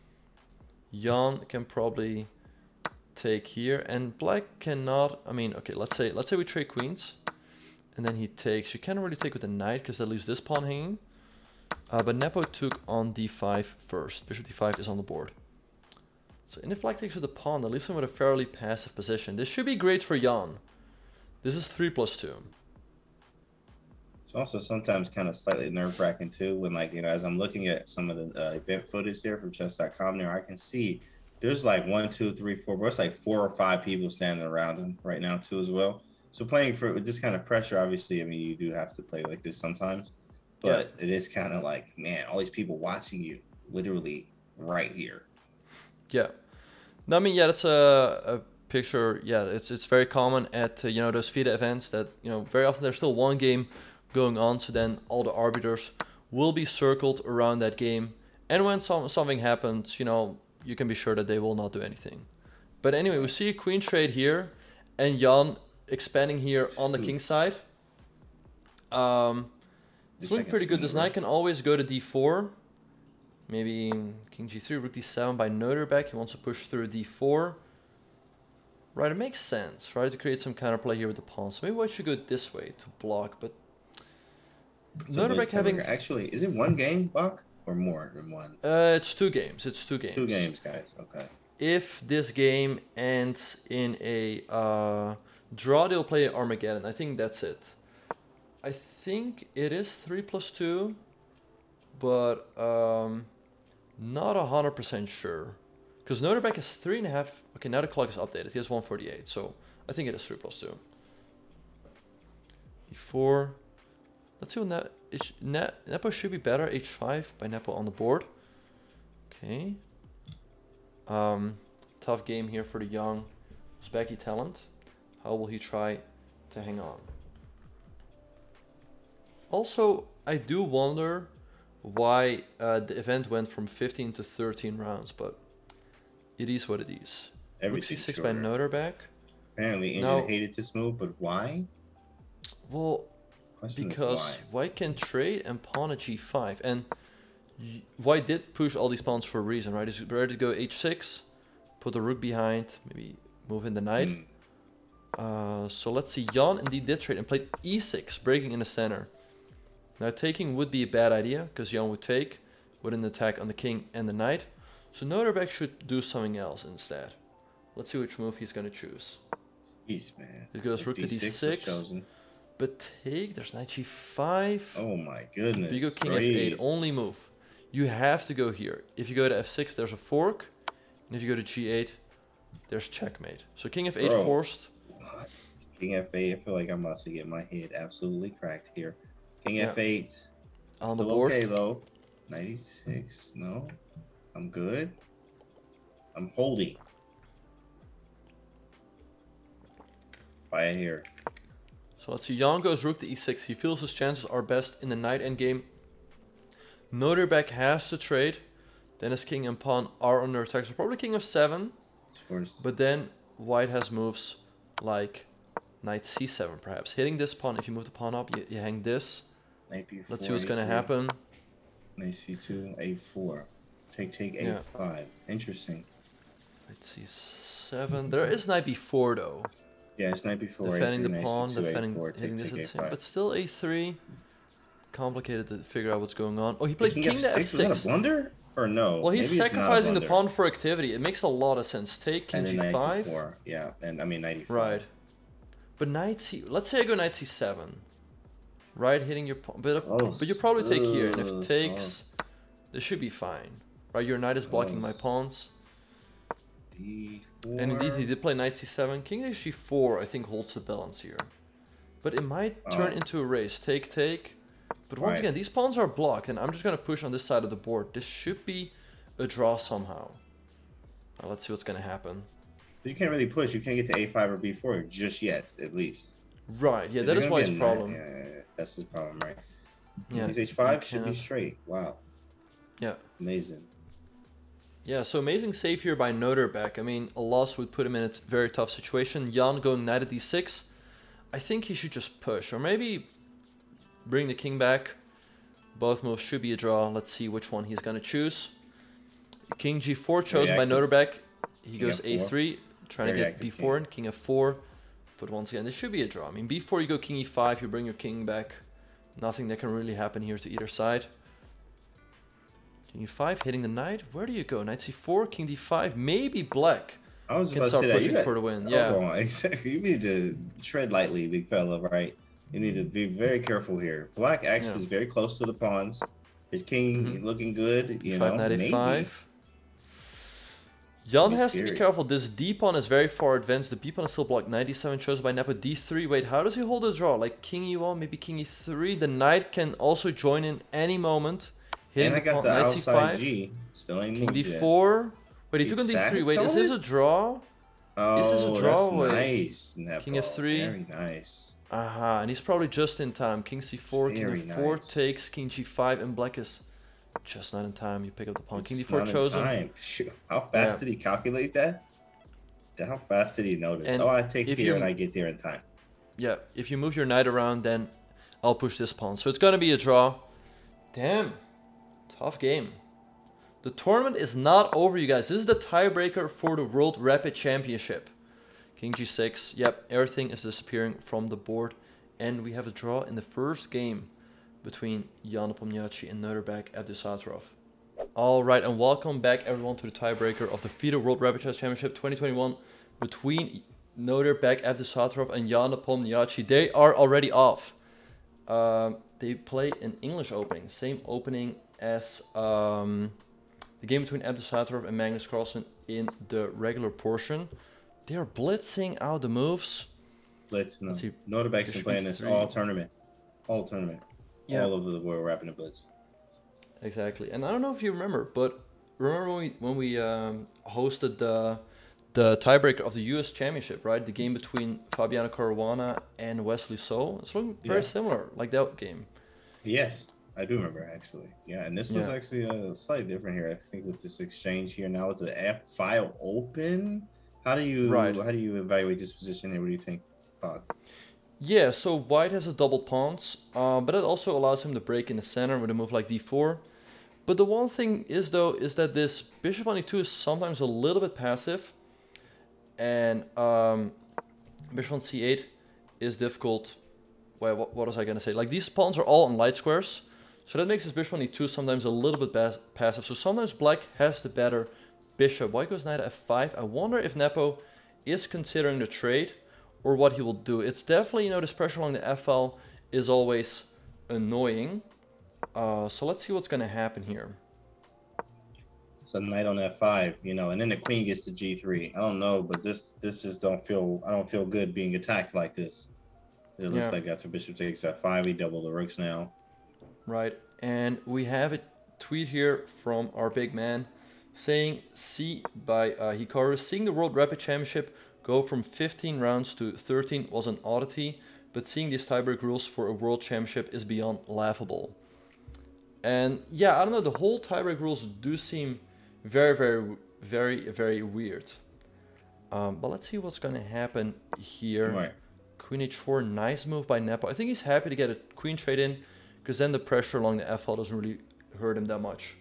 Speaker 1: Jan can probably take here, and black cannot. I mean, okay, let's say let's say we trade queens, and then he takes. You can't really take with the knight because that leaves this pawn hanging. Uh, but Nepo took on d five first. Bishop d five is on the board. So and if black takes with the pawn, that leaves him with a fairly passive position. This should be great for Jan. This is three plus two.
Speaker 2: It's also sometimes kind of slightly nerve-wracking too when, like, you know, as I'm looking at some of the uh, event footage there from chess dot com there, I can see there's like one, two, three, four, but it's like four or five people standing around him right now too as well. So playing for with this kind of pressure, obviously, I mean, you do have to play like this sometimes, but yeah. It is kind of like, man, all these people watching you literally right here.
Speaker 1: Yeah. No, I mean, yeah, that's a, a picture. Yeah, it's it's very common at, uh, you know, those FIDE events that, you know, very often there's still one game going on. So then all the arbiters will be circled around that game. And when some, something happens, you know, you can be sure that they will not do anything. But anyway, we see a queen trade here and Jan expanding here on the king side. Um, it's looking pretty good. This knight can always go to d four. Maybe king g three, rook d seven by Noterbeck. He wants to push through d four. Right, it makes sense, right, to create some counterplay here with the pawn. So maybe I should go this way to block, but
Speaker 2: so Noterbeck having... Actually, is it one game, Buck, or more than one?
Speaker 1: Uh, it's two games. It's two games.
Speaker 2: Two games, guys. Okay.
Speaker 1: If this game ends in a uh, draw, they'll play Armageddon. I think that's it. I think it is three plus two, but um, not one hundred percent sure. Because Noterbeck is three and a half. Okay, now the clock is updated. He has one forty-eight, so I think it is three plus two. e four. Let's see what Net, Net, Nepo should be better. h five by Nepo on the board. Okay. Um, tough game here for the young Uzbeki talent. How will he try to hang on? Also, I do wonder why uh, the event went from fifteen to thirteen rounds, but it is what it is. Rook c six by Noterbeck.
Speaker 2: Apparently, Indian hated this move, but why?
Speaker 1: Well, Question because White can trade and pawn at g five, and White did push all these pawns for a reason, right? He's ready to go h six, put the rook behind, maybe move in the knight. Mm. Uh, so let's see, Jan indeed did trade and played e six, breaking in the center. Now taking would be a bad idea, because Jan would take, with an attack on the king and the knight. So Noterbeck should do something else instead. Let's see which move he's going to choose.
Speaker 2: Jeez, man.
Speaker 1: He goes rook to d six. But take, there's knight g five.
Speaker 2: Oh my goodness.
Speaker 1: But you go king f eight, only move. You have to go here. If you go to f six, there's a fork. And if you go to g eight, there's checkmate. So king f eight Bro. forced.
Speaker 2: What? King f eight, I feel like I'm about to get my head absolutely cracked here. King yeah. f eight.
Speaker 1: On the board.
Speaker 2: Okay, though. ninety-six, no. I'm good. I'm holding. Fire here.
Speaker 1: So let's see. Jan goes rook to e six. He feels his chances are best in the knight endgame. Noterbeck has to trade. Then his king and pawn are under attack. So probably king of seven. But then White has moves like knight c seven perhaps. Hitting this pawn. If you move the pawn up, you, you hang this. Let's see what's going to happen.
Speaker 2: Knight c two, a four. Take, take, a five. Yeah. Interesting.
Speaker 1: Knight c seven. There is knight b four though.
Speaker 2: Yeah, it's knight b four.
Speaker 1: Defending the pawn, defending, hitting this at the same. But still a three. Complicated to figure out what's going on. Oh, he played king, king to f six.
Speaker 2: Is that a blunder? Or no?
Speaker 1: Well, he's Maybe sacrificing the pawn for activity. It makes a lot of sense. Take king g five.
Speaker 2: Yeah, and I mean knight e four.
Speaker 1: Right. But knight c... Let's say I go knight c seven. Right, hitting your pawn. But, oh, but you probably take here. And if it takes, oh. this should be fine. Right, your knight is blocking my pawns.
Speaker 2: d four.
Speaker 1: And indeed, he did play knight c seven. King h g four, I think, holds the balance here. But it might turn oh. into a race. Take, take. But once right. again, these pawns are blocked, and I'm just going to push on this side of the board. This should be a draw somehow. Now, let's see what's going to happen.
Speaker 2: You can't really push. You can't get to a five or b four just yet, at least.
Speaker 1: Right, yeah, that is why it's a problem.
Speaker 2: Yeah, yeah, yeah, that's his problem, right?
Speaker 1: Yeah,
Speaker 2: These h five should be straight. Wow.
Speaker 1: Yeah.
Speaker 2: Amazing.
Speaker 1: Yeah, so amazing save here by Noterbeck. I mean, a loss would put him in a very tough situation. Jan going knight at d six. I think he should just push, or maybe bring the king back. Both moves should be a draw. Let's see which one he's going to choose. King g four chosen by Noterbeck. He goes a three, trying Very to get b four and king f four. But once again, this should be a draw. I mean, b four, you go king e five, you bring your king back. Nothing that can really happen here to either side. King e five, hitting the knight. Where do you go? Knight c four, king d five, maybe black.
Speaker 2: I was
Speaker 1: Can
Speaker 2: about to
Speaker 1: start
Speaker 2: say that.
Speaker 1: pushing
Speaker 2: You got,
Speaker 1: for the win.
Speaker 2: hold
Speaker 1: Yeah.
Speaker 2: on. Exactly. You need to tread lightly, big fella, right? You need to be very careful here. Black actually
Speaker 1: Yeah.
Speaker 2: is very close to the pawns. His king
Speaker 1: Mm-hmm.
Speaker 2: looking good, you
Speaker 1: five,
Speaker 2: know,
Speaker 1: knight
Speaker 2: maybe.
Speaker 1: a five. Jan
Speaker 2: Pretty
Speaker 1: has to
Speaker 2: scary.
Speaker 1: be careful. This d pawn is very far advanced. The b pawn is still blocked. Knight d seven chosen by Nepo. d three. Wait, how does he hold the draw? Like king e one, maybe king e three. The knight can also join in any moment. Hitting
Speaker 2: And I
Speaker 1: the
Speaker 2: got
Speaker 1: pawn,
Speaker 2: the
Speaker 1: knight
Speaker 2: outside
Speaker 1: c five.
Speaker 2: G. Still ain't
Speaker 1: King
Speaker 2: moved
Speaker 1: d
Speaker 2: yet.
Speaker 1: four. Wait, he took on d three. Wait, is this a
Speaker 2: Exactly.
Speaker 1: draw?
Speaker 2: Oh,
Speaker 1: Is this a draw?
Speaker 2: that's
Speaker 1: Wait.
Speaker 2: nice. Nepo.
Speaker 1: King f three.
Speaker 2: Very nice.
Speaker 1: Aha, and he's probably just in time. King c four, king
Speaker 2: Very
Speaker 1: f four
Speaker 2: nice.
Speaker 1: takes, king g five, and black is just not in time. You pick up the pawn. King d
Speaker 2: It's
Speaker 1: four
Speaker 2: not in
Speaker 1: chosen.
Speaker 2: time. Phew. How fast
Speaker 1: Yeah.
Speaker 2: did he calculate that? How fast did he notice?
Speaker 1: And
Speaker 2: oh, I take
Speaker 1: if
Speaker 2: here
Speaker 1: you-
Speaker 2: and I get there in time.
Speaker 1: Yeah, if you move your knight around, then I'll push this pawn. So it's gonna be a draw. Damn, tough game. The tournament is not over, you guys. This is the tiebreaker for the World Rapid Championship. King g six. Yep, everything is disappearing from the board. And we have a draw in the first game between Jan Nepomniachtchi and Norbert Abdusattorov. Alright, and welcome back everyone to the tiebreaker of the Firo World Rapid Chess Championship twenty twenty-one between Norbert Abdusattorov and Jan Nepomniachtchi. They are already off. Um, they play an English opening. Same opening as um, the game between Abdusattorov and Magnus Carlsen in the regular portion. They are blitzing out the moves.
Speaker 2: Blitz, no.
Speaker 1: Let's see.
Speaker 2: Norbek's been
Speaker 1: Bishop
Speaker 2: playing this
Speaker 1: three.
Speaker 2: all tournament. All tournament.
Speaker 1: Yeah.
Speaker 2: All over the world rapping the Blitz.
Speaker 1: Exactly, and I don't know if you remember, but remember when we when we um, hosted the the tiebreaker of the U S Championship, right? The game between Fabiano Caruana and Wesley So. It's looking very
Speaker 2: Yeah.
Speaker 1: similar, like that game.
Speaker 2: Yes, I do remember actually. Yeah, and this one's
Speaker 1: Yeah.
Speaker 2: actually uh, slightly different here. I think with this exchange here now with the app file open. How do you
Speaker 1: Right.
Speaker 2: how do you evaluate this position here? What do you think, Pod?
Speaker 1: Yeah, so White has a double pawns, um, but it also allows him to break in the center with a move like d four. But the one thing is though is that this bishop on e two is sometimes a little bit passive, and um, bishop on c eight is difficult. Wait, what, what was I gonna say? Like these pawns are all on light squares, so that makes his bishop on e two sometimes a little bit bas- passive. So sometimes Black has the better bishop. White goes knight f five. I wonder if Nepo is considering the trade or what he will do. It's definitely, you know, this pressure along the F L is always annoying. Uh, so let's see what's going to happen here.
Speaker 2: It's a knight on f five, you know, and then the queen gets to g three. I don't know, but this this just don't feel. I don't feel good being attacked like this. It looks
Speaker 1: Yeah.
Speaker 2: like after bishop takes f five, he double the rooks now.
Speaker 1: Right, and we have a tweet here from our big man saying, "See by uh, Hikaru, seeing the World Rapid Championship go from fifteen rounds to thirteen was an oddity, but seeing these tiebreak rules for a World Championship is beyond laughable." And yeah, I don't know, the whole tiebreak rules do seem very, very, very, very weird. Um, but let's see what's going to happen here.
Speaker 2: Right.
Speaker 1: Queen h four, nice move by Nepo. I think he's happy to get a queen trade in, because then the pressure along the F L doesn't really hurt him that much.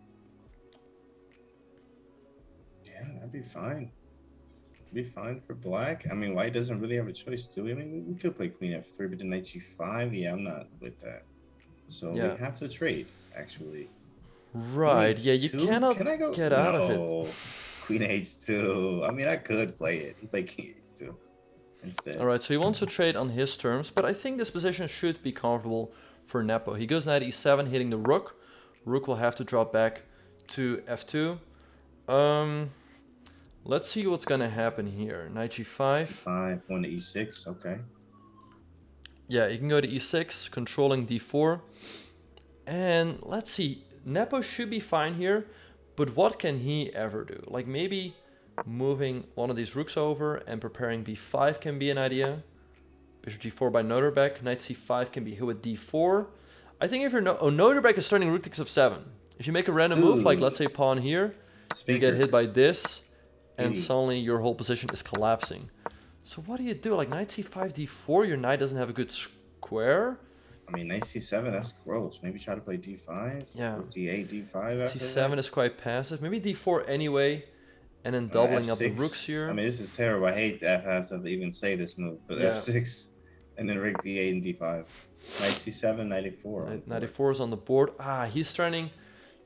Speaker 2: Yeah, that'd be fine. Be fine for black. I mean, white doesn't really have a choice, do we? I mean, we could play queen f three, but the knight g five. Yeah, I'm not with that. So
Speaker 1: Yeah.
Speaker 2: we have to trade, actually.
Speaker 1: Right,
Speaker 2: Queen
Speaker 1: yeah, you
Speaker 2: h two?
Speaker 1: cannot
Speaker 2: Can I go?
Speaker 1: get out of it.
Speaker 2: No. Queen h two. I mean, I could play it. He played king h two instead.
Speaker 1: Alright, so he wants to trade on his terms, but I think this position should be comfortable for Nepo. He goes knight e seven, hitting the rook. Rook will have to drop back to f two. Um, let's see what's gonna happen here. Knight g five.
Speaker 2: Five, going to e six. Okay.
Speaker 1: Yeah, you can go to e six, controlling d four. And let's see, Nepo should be fine here, but what can he ever do? Like maybe moving one of these rooks over and preparing b five can be an idea. Bishop g four by Noterbeck. Knight c five can be hit with d four. I think if you're no oh, Noterbeck is starting rook takes f seven. If you make a random move, like let's say pawn here, you get hit by this, and
Speaker 2: Ooh.
Speaker 1: suddenly your whole position is collapsing. So what do you do? Like knight c five, d four, your knight doesn't have a good square.
Speaker 2: I mean, knight c seven, that's gross. Maybe try to play d five.
Speaker 1: Yeah.
Speaker 2: Or d eight, d five. After
Speaker 1: c seven
Speaker 2: that.
Speaker 1: is quite passive. Maybe d four anyway, and then
Speaker 2: Uh,
Speaker 1: doubling up the
Speaker 2: F six.
Speaker 1: rooks here.
Speaker 2: I mean, this is terrible. I hate that I have to even say this move, but
Speaker 1: Yeah.
Speaker 2: f six, and then rig d eight and d five. Knight c seven, knight e four.
Speaker 1: Knight e four is on the board. Ah, he's trying,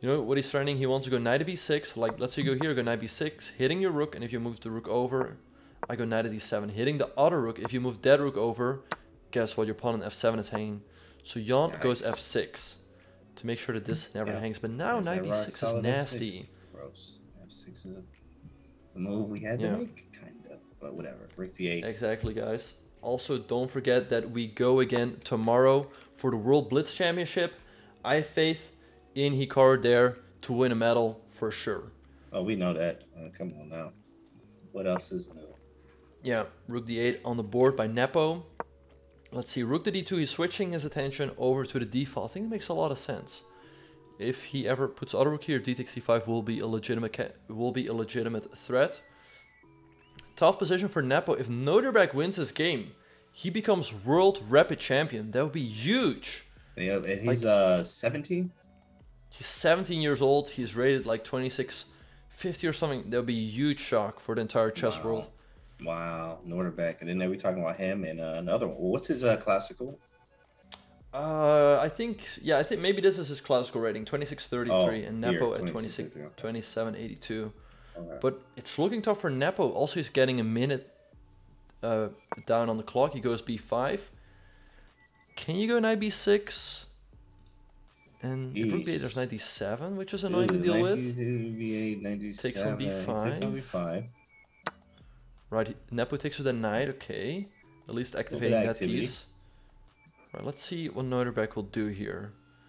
Speaker 1: You know what he's threatening? He wants to go knight to b six. Like, let's say you go here, go knight b six, hitting your rook, and if you move the rook over, I go knight to d seven, hitting the other rook. If you move that rook over, guess what? Your pawn on f seven is hanging. So Jan nice. goes f six to make sure that this never yeah. hangs. But now knight b six is nasty.
Speaker 2: Gross. f six is a move we had yeah. to make, kind of. But whatever. Rook d eight.
Speaker 1: Exactly, guys. Also, don't forget that we go again tomorrow for the World Blitz Championship. I have faith in Hikaru there to win a medal for sure.
Speaker 2: Oh, we know that. Uh, come on now. What else is new?
Speaker 1: Yeah, rook d eight on the board by Nepo. Let's see, rook to d two, he's switching his attention over to the d file. I think it makes a lot of sense. If he ever puts other rook here, d takes c five will be a legitimate will be a legitimate threat. Tough position for Nepo. If Noderberg wins this game, he becomes world rapid champion. That would be huge.
Speaker 2: Yeah, and he's like, uh seventeen.
Speaker 1: He's seventeen years old. He's rated like twenty-six fifty or something. That would be a huge shock for the entire chess
Speaker 2: wow.
Speaker 1: world.
Speaker 2: Wow, Noderberg. And then we're talking about him and uh, another one. What's his uh, classical?
Speaker 1: Uh, I think, yeah, I think maybe this is his classical rating, twenty-six thirty-three, oh, and Nepo
Speaker 2: here,
Speaker 1: at twenty-six, okay. twenty-seven eighty-two.
Speaker 2: Okay.
Speaker 1: But it's looking tough for Nepo. Also, he's getting a minute uh, down on the clock. He goes b five. Can you go knight b six? And if rook b eight, there's knight d seven, which is annoying Ooh, to deal with.
Speaker 2: b eight, knight d seven.
Speaker 1: Takes on b five.
Speaker 2: Takes on b five.
Speaker 1: Right, Nepo takes with a knight, okay. At least activating that activity. piece. Right, let's see what Noderberg will do here.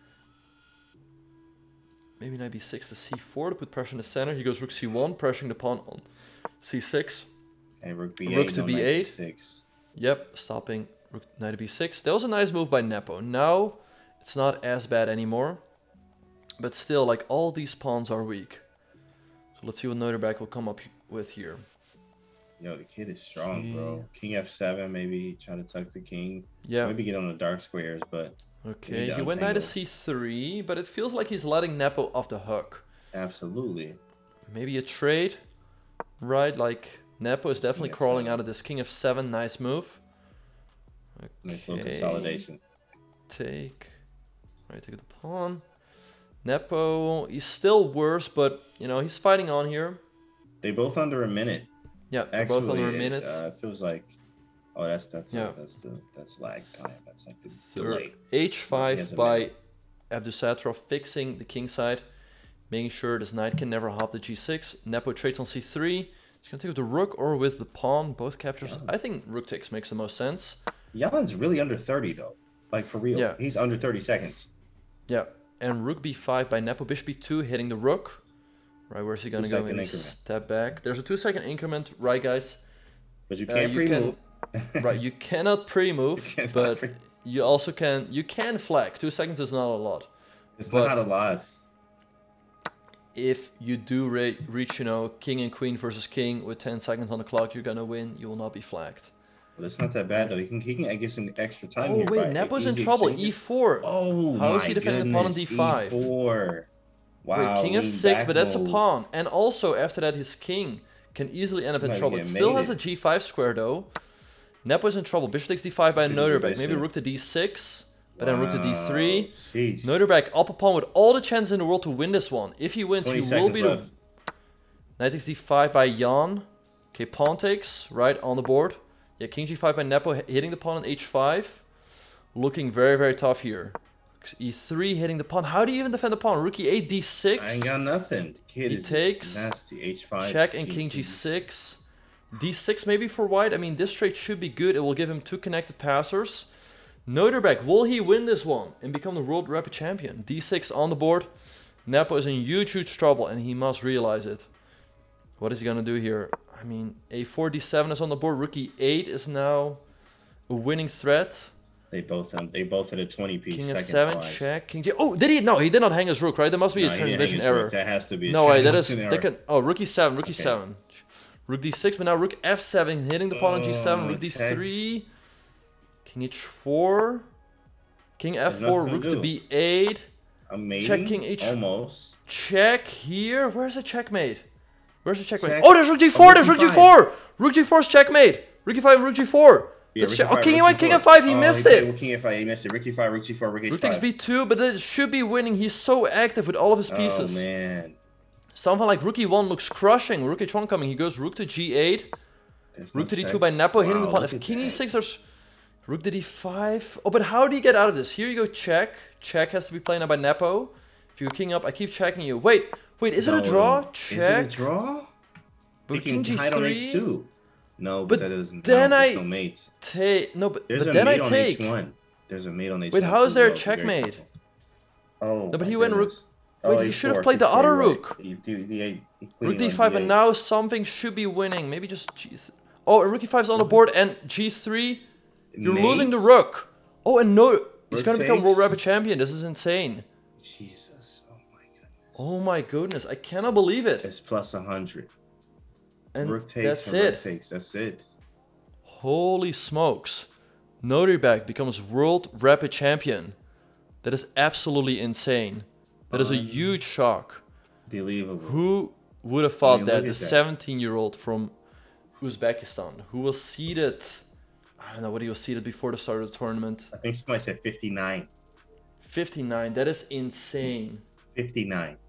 Speaker 1: Maybe knight b six to c four to put pressure in the center. He goes rook c one, pressuring the pawn on c six.
Speaker 2: Okay, rook b eight,
Speaker 1: rook to
Speaker 2: no
Speaker 1: b eight.
Speaker 2: b six.
Speaker 1: Yep, stopping rook knight to b six. That was a nice move by Nepo. Now it's not as bad anymore. But still, like, all these pawns are weak. So let's see what Noderberg will come up with here.
Speaker 2: Yo, the kid is strong, bro. King f seven, maybe try to tuck the king.
Speaker 1: Yeah.
Speaker 2: Maybe get on the dark squares, but...
Speaker 1: Okay, he went knight to c three, but it feels like he's letting Nepo off the hook.
Speaker 2: Absolutely.
Speaker 1: Maybe a trade, right? Like, Nepo is definitely king crawling f seven. Out of this. King f seven, nice move. Okay.
Speaker 2: Nice little consolidation.
Speaker 1: Take. Right, take the pawn. Nepo, he's still worse, but, you know, he's fighting on here.
Speaker 2: They both under a minute.
Speaker 1: Yeah, they're both under a minute.
Speaker 2: It uh, feels like, oh, that's that's yeah. uh, that's the that's lag time. That's like the delay.
Speaker 1: h five by Abdusatro, fixing the king side, making sure this knight can never hop the g six. Nepo trades on c three. He's gonna take with the rook or with the pawn. Both captures. Yeah. I think rook takes makes the most sense.
Speaker 2: Jan's really under thirty though, like for real. Yeah. He's under thirty seconds.
Speaker 1: Yeah, and rook b five by Nepo. Bishop b two hitting the rook. Right, where's he gonna go? Maybe step back. There's a two second increment, right, guys?
Speaker 2: But you can't uh, pre-move.
Speaker 1: Right, you cannot pre-move, you but pre you also can. You can flag. Two seconds is not a lot.
Speaker 2: It's but not a lot.
Speaker 1: If you do re reach, you know, king and queen versus king with ten seconds on the clock, you're gonna win. You will not be flagged.
Speaker 2: Well, it's not that bad though. He can he can get some extra time.
Speaker 1: Oh
Speaker 2: here
Speaker 1: wait, Nepo's in trouble. e four.
Speaker 2: Oh
Speaker 1: How
Speaker 2: my
Speaker 1: is he defending the pawn on d five?
Speaker 2: e four. Wow,
Speaker 1: wait, king f six, but that's mode. a pawn. And also, after that, his king can easily end up in Might trouble. It still has it. a g five square, though. Nepo's in trouble. Bishop takes d five by Noderberg. Maybe rook to d six, but wow. then rook to d three. Jeez. Noderberg up a pawn with all the chances in the world to win this one. If he wins, he will be left. the... Knight takes d five by Jan. Okay, pawn takes, right, on the board. Yeah, king g five by Nepo, hitting the pawn on h five. Looking very, very tough here. e three hitting the pawn. How do you even defend the pawn? Rook e eight, d six.
Speaker 2: I ain't got nothing. The kid
Speaker 1: he
Speaker 2: is
Speaker 1: takes
Speaker 2: nasty. h five.
Speaker 1: Check and king g six. d six maybe for white. I mean, this trade should be good. It will give him two connected passers. Noderberg, will he win this one and become the world rapid champion? d six on the board. Nepo is in huge, huge trouble, and he must realize it. What is he going to do here? I mean, a four, d seven is on the board. Rook e eight is now a winning threat.
Speaker 2: They both um, they both hit a twenty piece.
Speaker 1: King f seven, check. King G. Oh, did he? No, he did not hang his rook, right? There must be
Speaker 2: no,
Speaker 1: a translation error.
Speaker 2: That has to be. A
Speaker 1: no way. That is. They can. Oh, rook e seven, rook e seven, okay. Rook d six, but now rook f seven, hitting the pawn on g seven. Rook d three, king h four, king f four, rook to b eight.
Speaker 2: Amazing.
Speaker 1: Check king h.
Speaker 2: Almost.
Speaker 1: Check here. Where's the checkmate? Where's the checkmate?
Speaker 2: Check.
Speaker 1: Oh, there's rook g four. Oh, there's rook g four. Rook g four is checkmate. Rook e five, rook g four.
Speaker 2: Yeah,
Speaker 1: Let's
Speaker 2: Ricky
Speaker 1: check. Oh,
Speaker 2: five,
Speaker 1: king e
Speaker 2: Rook
Speaker 1: one,
Speaker 2: G
Speaker 1: king
Speaker 2: four.
Speaker 1: f five, he
Speaker 2: Oh,
Speaker 1: missed
Speaker 2: did.
Speaker 1: it.
Speaker 2: Well, king f five, he missed it. Rook e five, Rook g four, Rook h
Speaker 1: Rook takes
Speaker 2: five.
Speaker 1: b two, but it should be winning. He's so active with all of his pieces.
Speaker 2: Oh, man.
Speaker 1: Something like Rook e one looks crushing. Rook h one coming. He goes Rook to g eight.
Speaker 2: There's
Speaker 1: Rook
Speaker 2: no
Speaker 1: to d two
Speaker 2: checks.
Speaker 1: by Nepo, hitting the
Speaker 2: Wow,
Speaker 1: pawn.
Speaker 2: look
Speaker 1: If
Speaker 2: at
Speaker 1: king e
Speaker 2: that.
Speaker 1: six, there's Rook to d five. Oh, but how do you get out of this? Here you go, check. Check has to be played now by Nepo. If you go king up, I keep checking you. Wait, wait, is
Speaker 2: No,
Speaker 1: it a draw?
Speaker 2: no.
Speaker 1: Check.
Speaker 2: Is it a draw?
Speaker 1: But
Speaker 2: He can
Speaker 1: king
Speaker 2: hide on
Speaker 1: g
Speaker 2: h
Speaker 1: three.
Speaker 2: two. No,
Speaker 1: But
Speaker 2: but that doesn't.
Speaker 1: then
Speaker 2: no,
Speaker 1: I
Speaker 2: there's no mates.
Speaker 1: take. No, but,
Speaker 2: There's
Speaker 1: but
Speaker 2: a
Speaker 1: then I
Speaker 2: mate on
Speaker 1: take.
Speaker 2: h one. There's a mate on h one.
Speaker 1: Wait, how is
Speaker 2: too,
Speaker 1: there a
Speaker 2: bro. Very
Speaker 1: checkmate?
Speaker 2: careful. Oh.
Speaker 1: No, but
Speaker 2: my
Speaker 1: he went rook.
Speaker 2: goodness.
Speaker 1: Wait,
Speaker 2: Oh,
Speaker 1: he
Speaker 2: h
Speaker 1: should have
Speaker 2: four,
Speaker 1: played the
Speaker 2: h four,
Speaker 1: other
Speaker 2: you're right.
Speaker 1: rook.
Speaker 2: You do the
Speaker 1: Rook d five, and now something should be winning. Maybe just g. Oh, and rook e five is on the board, and g three. You're losing the rook. Oh, and no, he's
Speaker 2: Rook
Speaker 1: gonna become
Speaker 2: takes.
Speaker 1: World Rapid Champion. This is insane.
Speaker 2: Jesus. Oh my goodness.
Speaker 1: Oh my goodness, I cannot believe it.
Speaker 2: It's plus a hundred.
Speaker 1: And
Speaker 2: Rook takes
Speaker 1: that's
Speaker 2: and
Speaker 1: it.
Speaker 2: rook takes. That's it.
Speaker 1: Holy smokes. Notaryback becomes World Rapid Champion. That is absolutely insane. That is a huge shock.
Speaker 2: Unbelievable.
Speaker 1: Who would have thought
Speaker 2: mean,
Speaker 1: that
Speaker 2: look
Speaker 1: the
Speaker 2: at that.
Speaker 1: seventeen-year-old from Uzbekistan, who was seeded, I don't know what he was seeded before the start of the tournament,
Speaker 2: I think somebody said fifty-nine.
Speaker 1: fifty-nine, that is insane.
Speaker 2: fifty-nine.